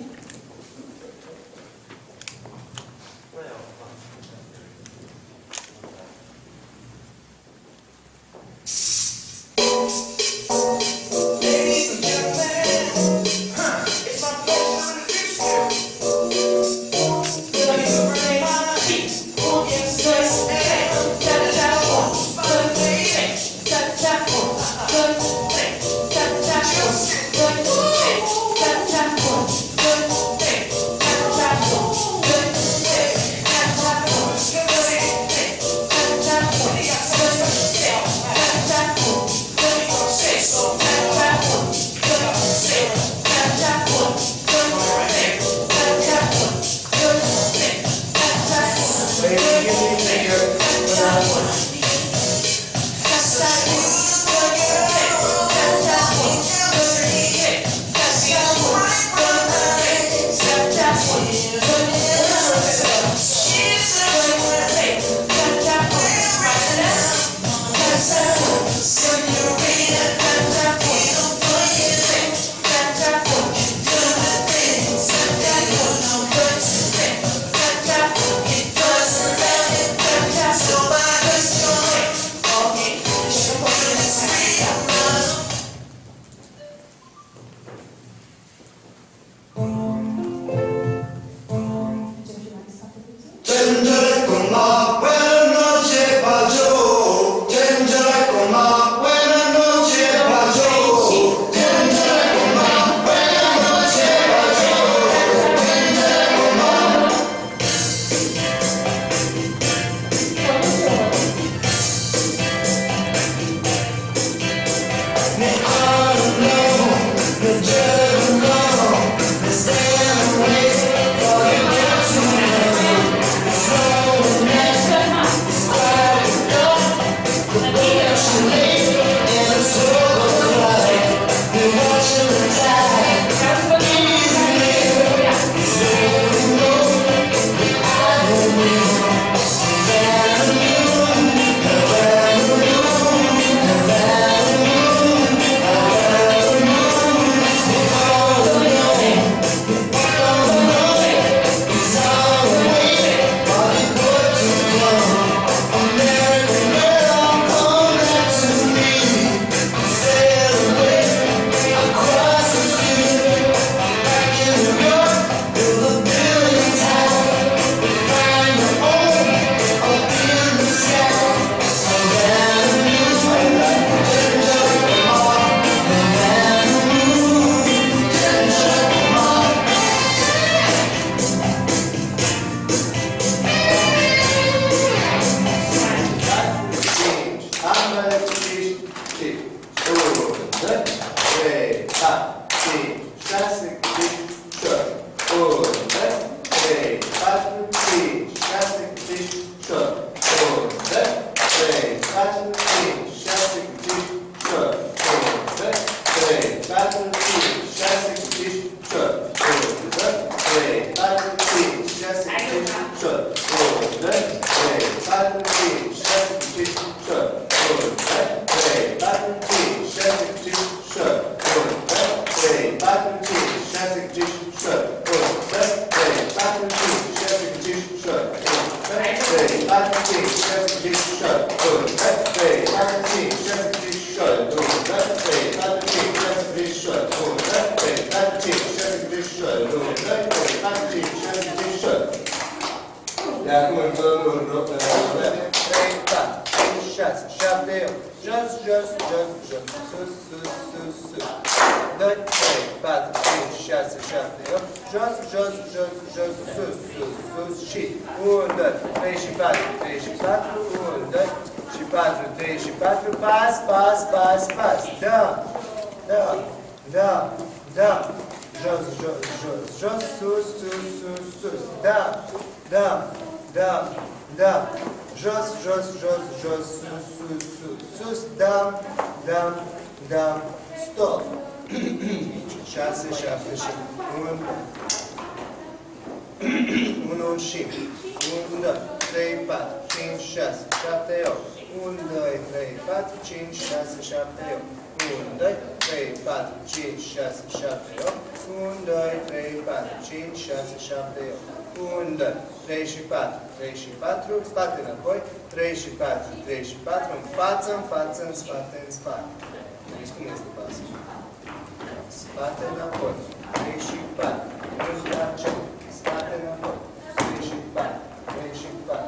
Spate înapoi, 3 și 4, 3 și 4, în față, în față, în spate, în spate. Deci cum este pasul? Spate înapoi, 3 și 4, întoarce, spate înapoi, 3 și 4, 3 și 4.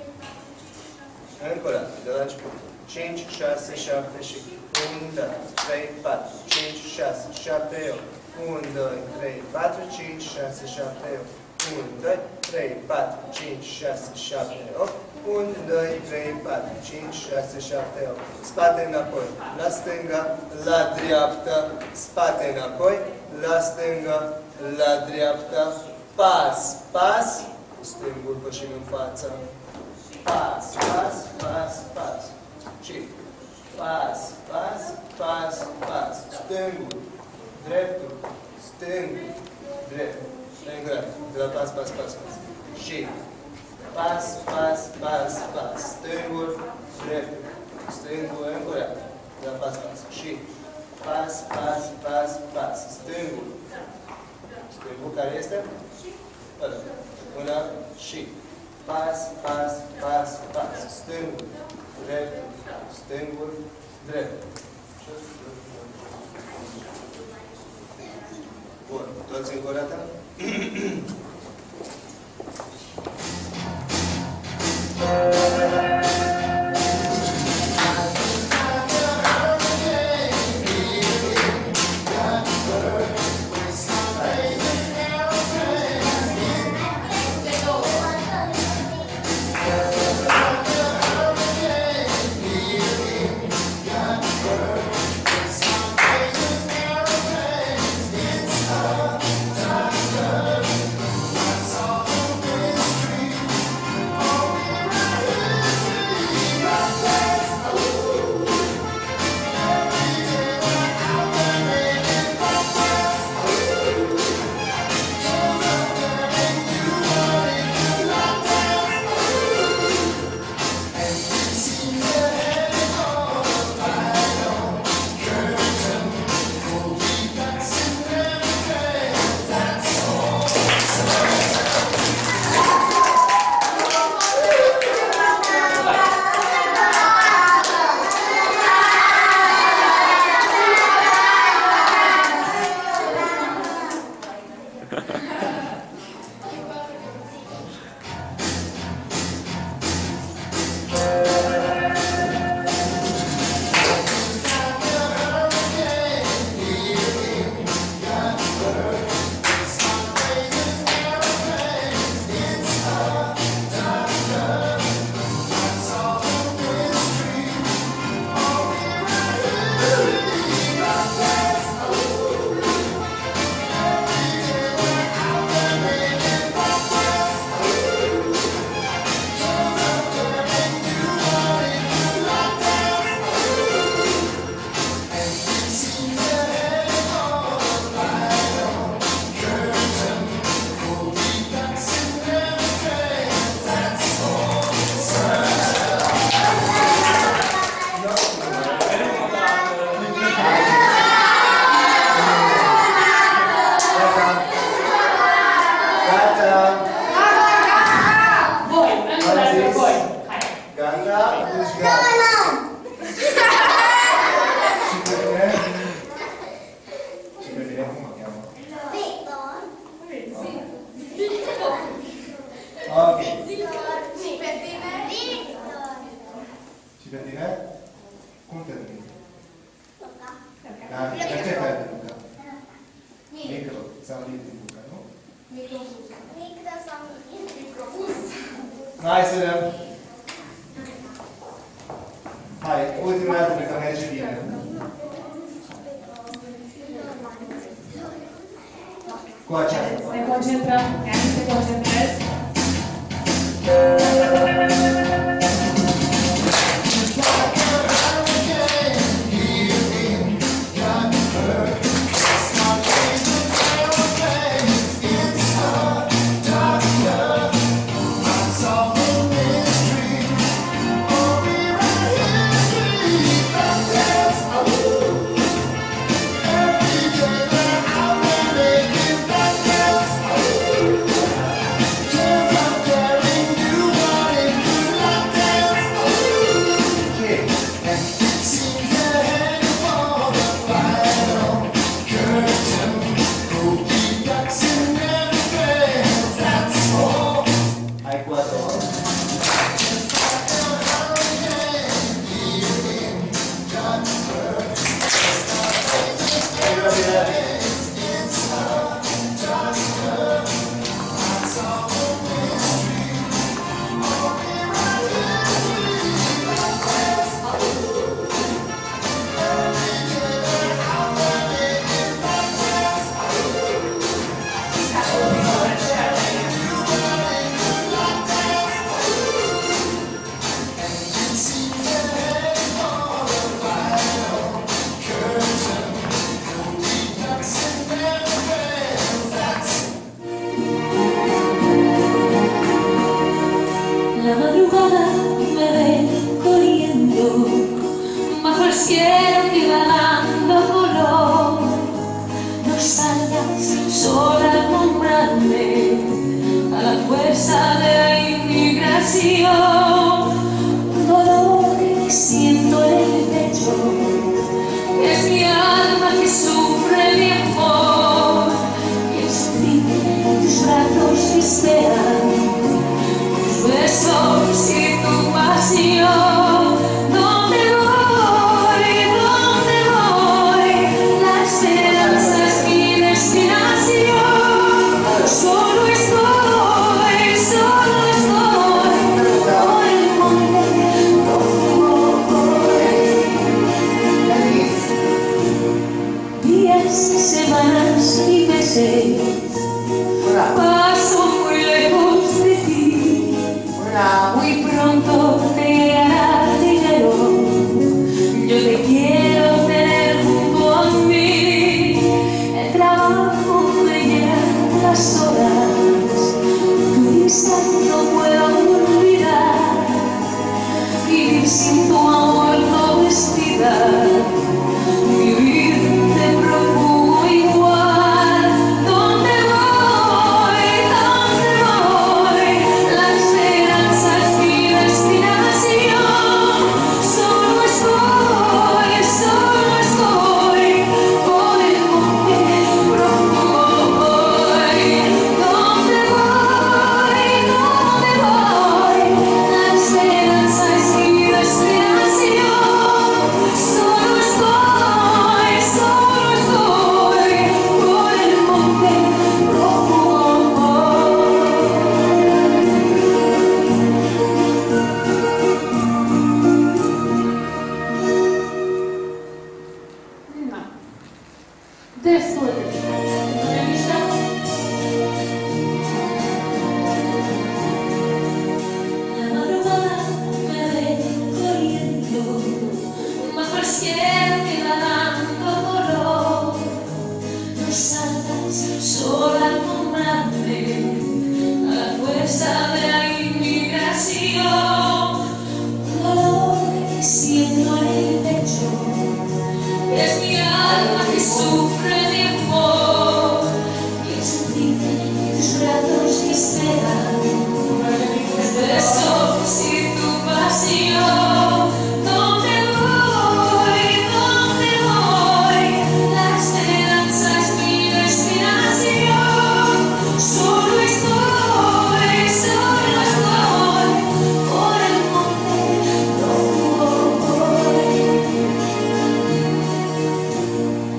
Încă o dată, de la început. 5, 6, 7 și 1, 2, 3, 4, 5, 6, 7, 8, 1, 2, 3, 4, 5, 6, 7, 8. 1, 2, 3, 4, 5, 6, 7, 8. 1, 2, 3, 4, 5, 6, 7, 8. Spate înapoi, la stânga, la dreapta, spate înapoi, la stânga, la dreapta, pas, pas, stângul pășim în față, pas, pas, pas, pas, și pas, pas, pas, pas, stângul, dreptul, stângul, dreptul. De la pas, pas, pas, pas. Și pas, pas, pas, pas. Stângul, dreptul. Stângul, încă o dată. De la pas, pas. Și pas, pas, pas, pas. Stângul. Stângul care este? Ăla. Una și pas, pas, pas, pas. Stângul, dreptul. Stângul, dreptul. Bun. Toți încă o dată? Dar perché fai Luca? Micro, siamo lì di Luca, no? Hai să vedem. Hai, ultima dată pe care merge bine. Cu aceasta. Ne concentrăm, ne-am să te concentrezi. La madrugada me ve corriendo bajo el cielo que va dando color. No salgas sola a comprarme a la fuerza de la inmigración. Un dolor que siento en el pecho, que es mi alma que sufre mi amor. Y el sentir tus brazos que esperan, besos y tu pasión. ¿Dónde voy? ¿Dónde voy? La esperanza es mi destinación. Solo estoy por el monte rojo. Días, semanas y meses paso muy lejos de ti. Muy pronto te llegará el dinero, yo te quiero tener junto a mí. El trabajo me llena las horas, tu vista no puedo olvidar. Vivir sin tu amor no es vida, vivir te propongo igual. ¿Dónde voy? ¿Dónde voy? La esperanza es mi destinación. Solo estoy por el monte rojo. ¿Dónde voy? ¿Dónde voy? La esperanza es mi destinación. Solo estoy por el monte rojo. No. Destul de bine. Ne mișcăm? La madrugada me ve corriendo bajo el cielo que va dando color. No salgas sola a comprarme a la fuerza de la inmigración. Un dolor que siento en el pecho, que es mi alma que sufre mi amor. Y el sentir tus brazos que esperan, tus besos y tu pasión. ¿Dónde voy? ¿Dónde voy? La esperanza es mi destinación. Solo estoy por el monte rojo.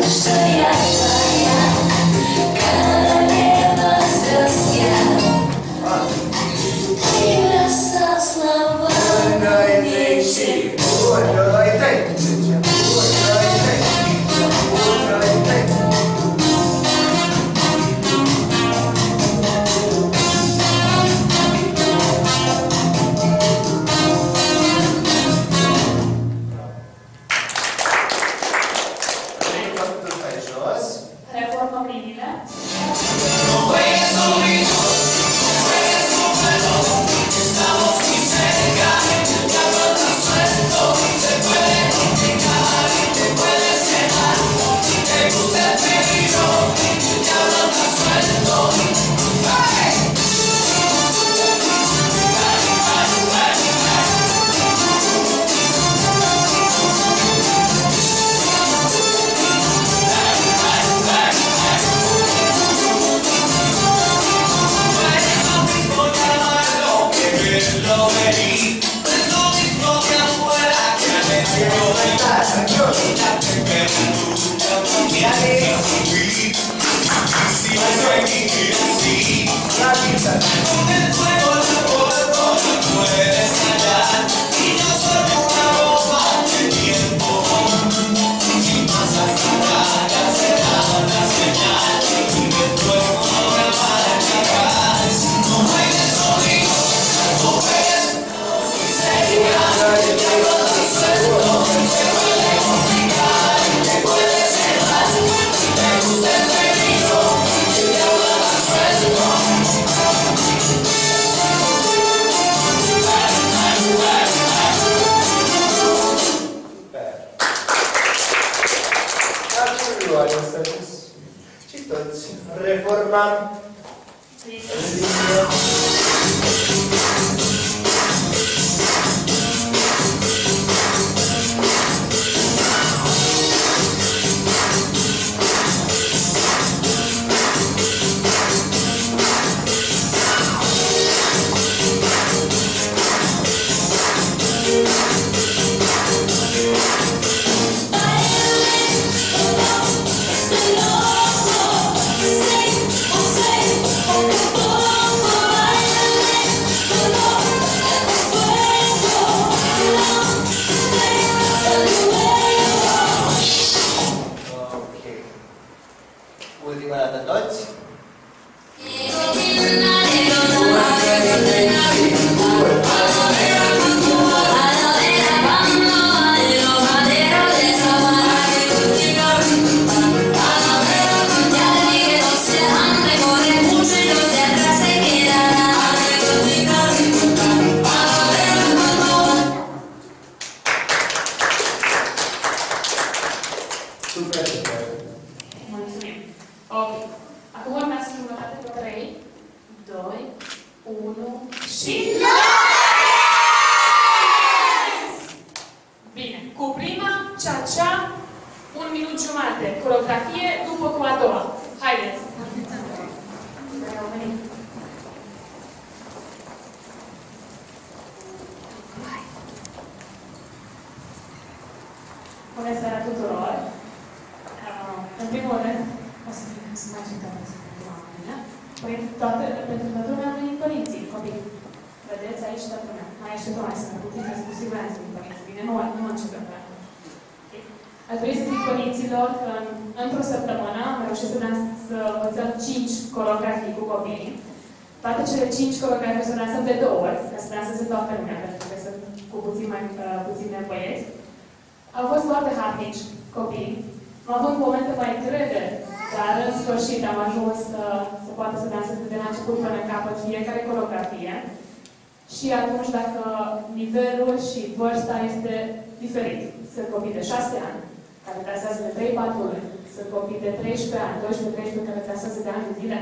Și atunci, dacă nivelul și vârsta este diferit, sunt copii de 6 ani, care dansează de 3-4 luni, sunt copii de 13 ani, 12-13 care dansează de ani de zile,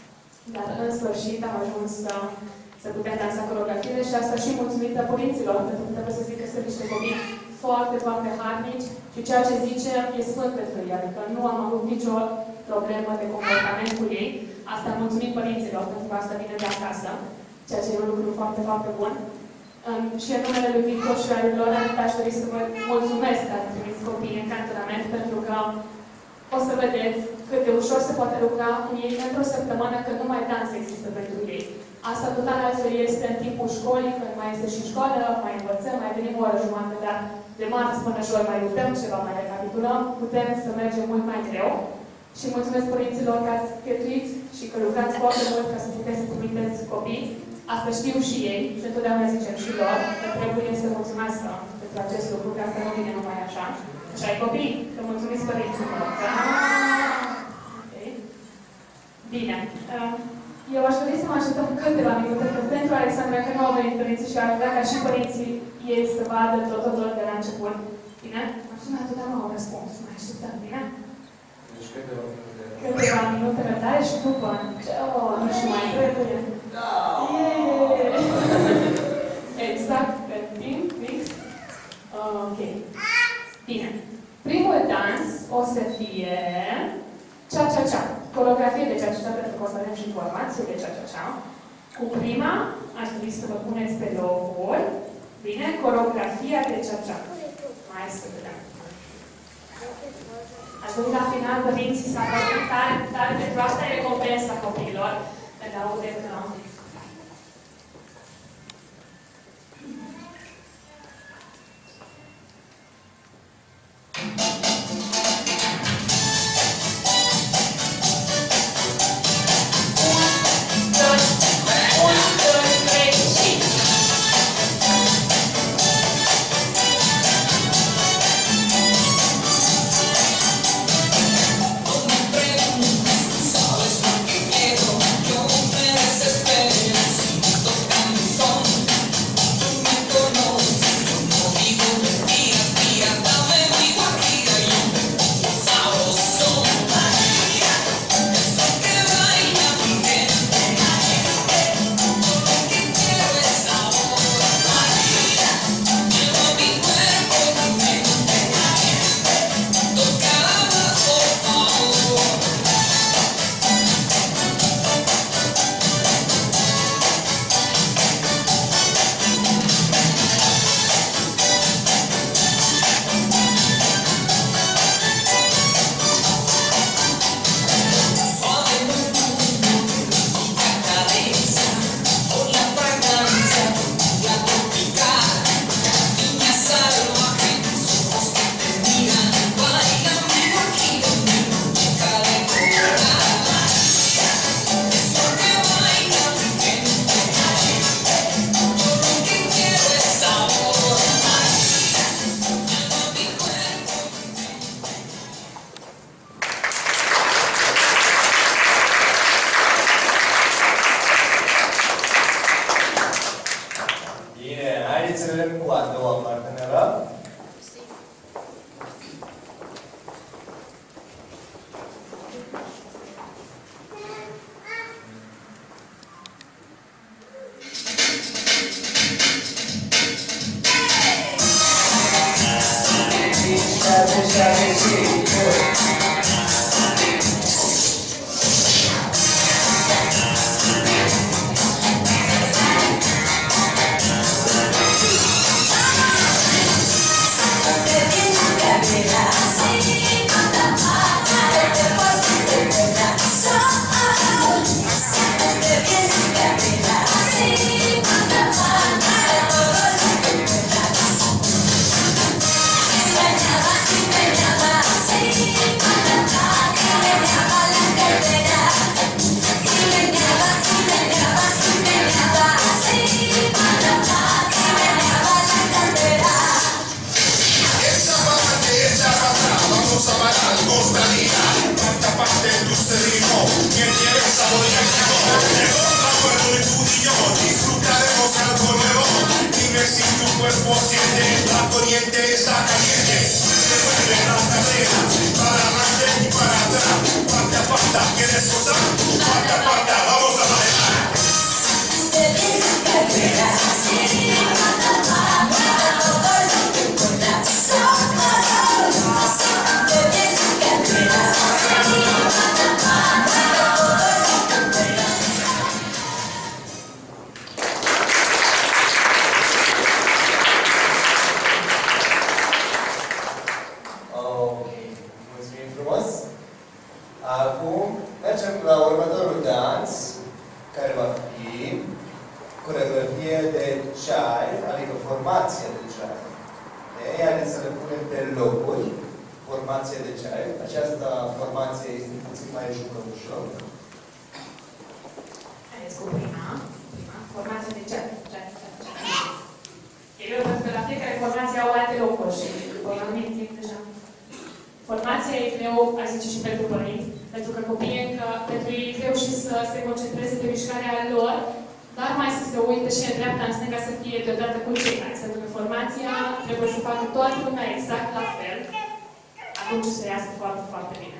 dar în sfârșit am ajuns să putem dansa coreografiile și asta și mulțumită părinților, pentru că trebuie să zic că sunt niște copii foarte, foarte harnici și ceea ce zice e sfânt pentru ei, adică nu am avut nicio problemă de comportament cu ei. Asta mulțumit părinților, pentru că asta vine de acasă, ceea ce e un lucru foarte, foarte bun. Și în numele lui Victor și al lui Laura, aș dori să vă mulțumesc că ați trimis copiii în cantonament, pentru că o să vedeți cât de ușor se poate lucra cu ei într-o săptămână, că numai dans există pentru ei. Asta total altfel este în timpul școlii, când mai este și școală, mai învățăm, mai venim o oră jumătate, dar de marți până joi mai luptăm ceva, mai recapitulăm, putem să mergem mult mai greu. Și mulțumesc părinților că ați cheltuit și că lucrați foarte mult ca să puteți să trimiteți copii. Asta știu și ei și întotdeauna zicem și lor, că trebuie să mulțumească pentru acest lucru, că asta nu vine numai așa. Și ai copii, că mulțumiți părinților. Okay. Bine. Eu aș dori să mă așteptăm câteva minute, că pentru Alexandra, că nu au venit părinții și aș vrea ca și părinții ei să vadă totul de la început. Bine? Am sunat, dar nu au răspuns. Mai așteptăm, bine? Deci câteva minute răbdare și după, nu știu, mai trebuie. Da! Exact, pe timp, fix. Ok. Bine. Primul dans o să fie Cha-cha-cha. Coreografie de Cha-cha-cha, pentru că o să avem și informații de Cha-cha-cha. Cu prima, aș dori să vă puneți pe locuri. Bine, coreografia de Cha-cha. Mai să vedem. Aș dori la final părinții să aplaudim tare pentru asta e recompensa copiilor. Pentru a aude că... Acum mergem la următorul dans, care va fi coreografie de child, adică formație de child. Haideți să le punem pe locuri, formație de child. Această formație este puțin mai jucăușă. Haideți cu prima, formație de child. Eu văd că la fiecare formație au alte locuri și după un anumit timp deja. Formația e greu, aș zice și pentru părinți, pentru că copiii pentru ei e greu și să se concentreze pe mișcarea lor, dar mai să se uite și în dreapta, în stânga, să fie deodată cu ceilalți. Pentru că formația trebuie să facă toată lumea exact la fel, atunci să iasă foarte, foarte bine.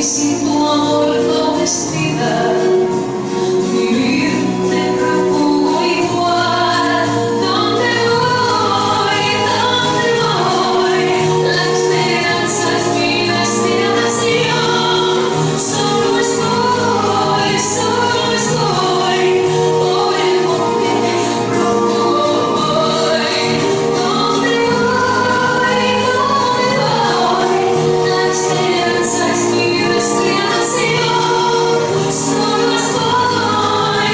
si tu amor no destina vivir te propongo igual. ¿Dónde voy? ¿Dónde voy? La esperanza es mi destinación. Solo estoy por el monte voy. ¿Dónde voy? La esperanza es mi destinación. Solo estoy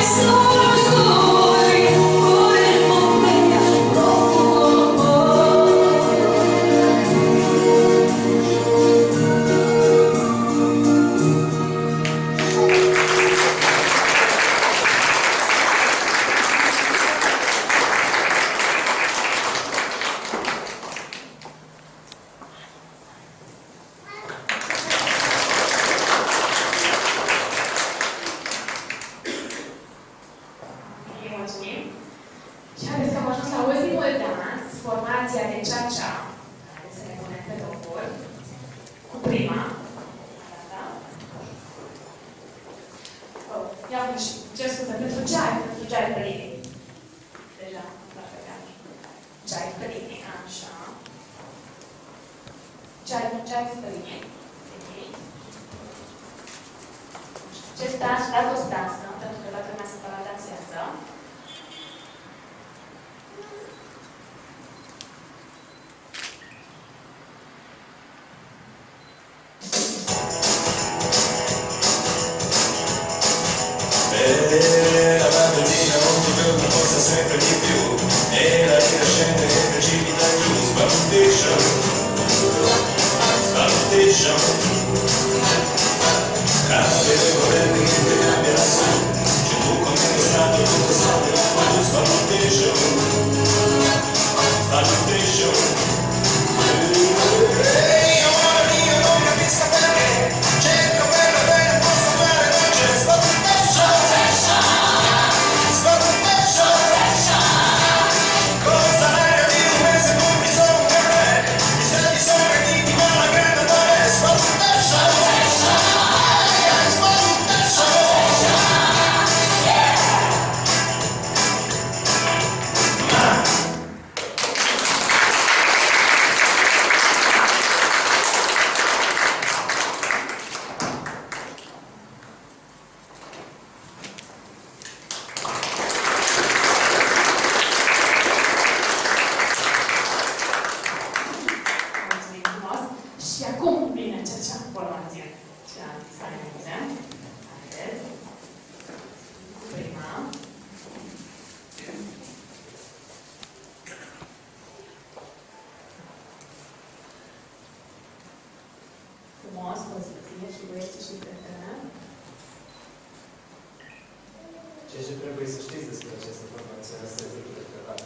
por el monte Mulțumim. Și haideți că am ajuns la ultimul dans, formația de cha-cha. Haideți să ne punem pe locuri. Cu prima. Gata. Oh, ia uite și ce scuze, pentru jive pe linii. Deja, la fel, jive pe linii, așa. Jive pe linii. Acest dans, dați o dansă, pentru că toată lumea separat dansează. La bambina ogni giorno forse sempre di più e la crescente che precipita giù. Svalutation cambia le correnti che ti cambierà su. C'è tu con me stato tutto stato l'acqua giù. Svalutation io non capisco perché cerco per bene posso fare non c'è cosa l'aria di un mese con mi sono un caffè mi sa di sorriditi ma la grande non è Frumos, poziție și băieții și fetele. Ceea ce trebuie să știți despre această formație, asta e lucrul de căcat.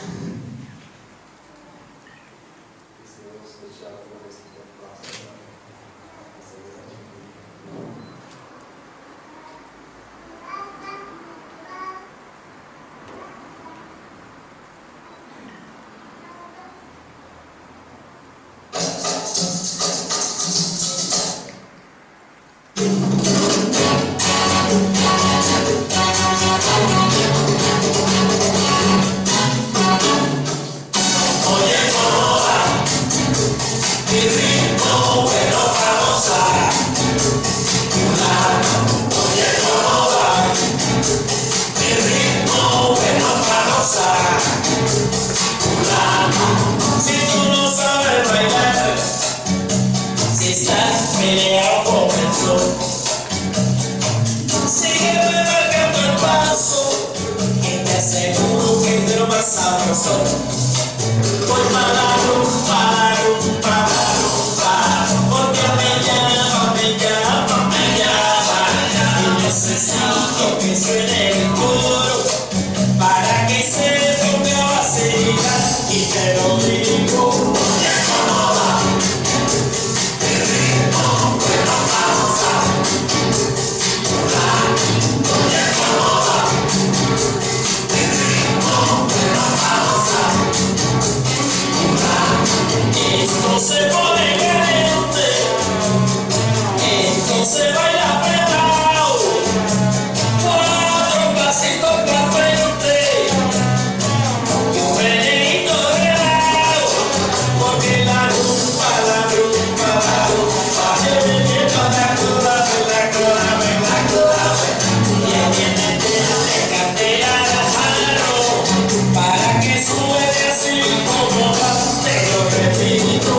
Este o specială poveste pentru asta. Să vedem. Oye, moda, se baila apretado, 4 pasitos para frente y un meneíto de lado, porque la rumba, que me quiero la cola, y viene de candela al jarro, para que suene así como va, te lo repito.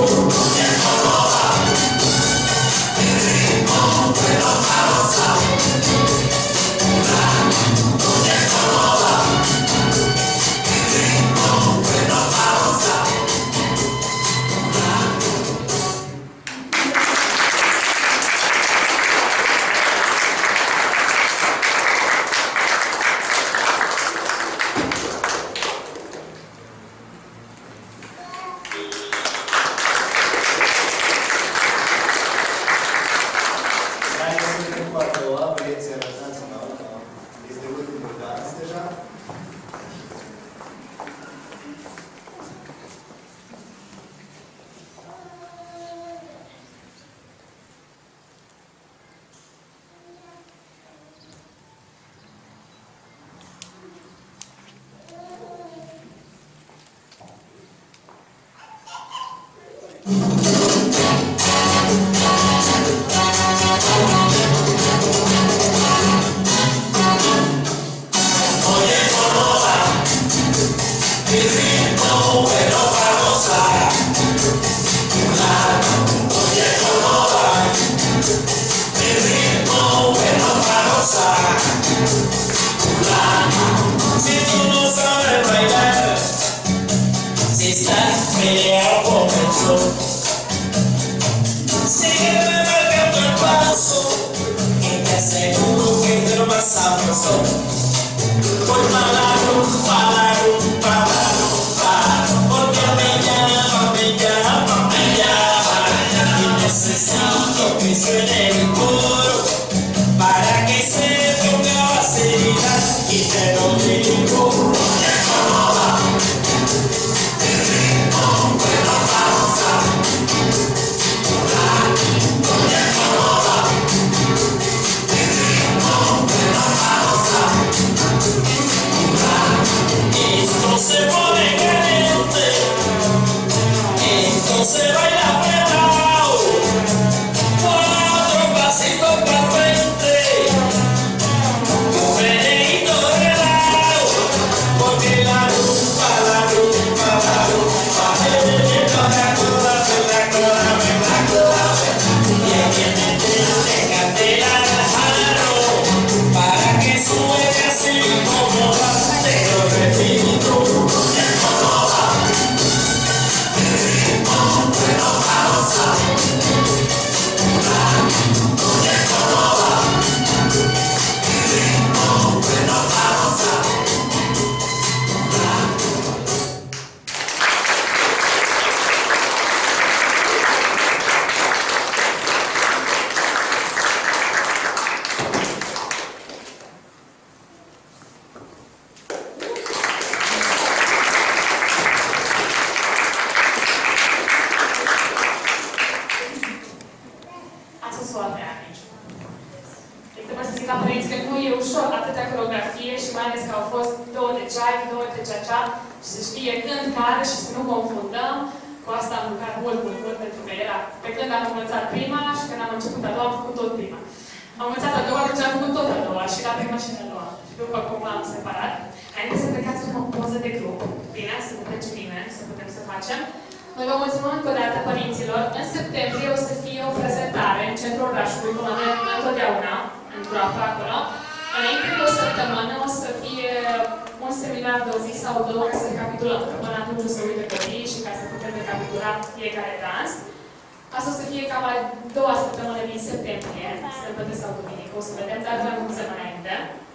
Noi vă mulțumim încă o dată părinților. În septembrie o să fie o prezentare în centrul orașului, cum avem întotdeauna, într-o acolo. Înainte de o săptămână o să fie un seminar de o zi sau două ca să recapitulăm. Până atunci o să uite copiii și ca să putem recapitula fiecare dans. Asta o să fie cam la 2 săptămâni din septembrie, sâmbătă sau duminică. O să vedem, dar mai mulți înainte.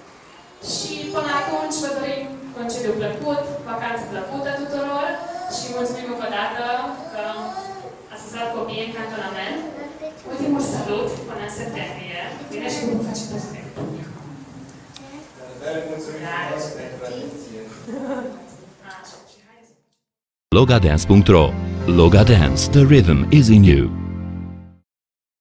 Și până atunci vă dorim concediu plăcut, vacanță plăcută tuturor și mulțumim încă o dată că ați lăsat copiii în cantonament. Ultimul salut până în septembrie. Bine și cum face toți spectacol. Mulțumim frumos pentru atenție. Logadance.ro. Logadance, the rhythm is in you.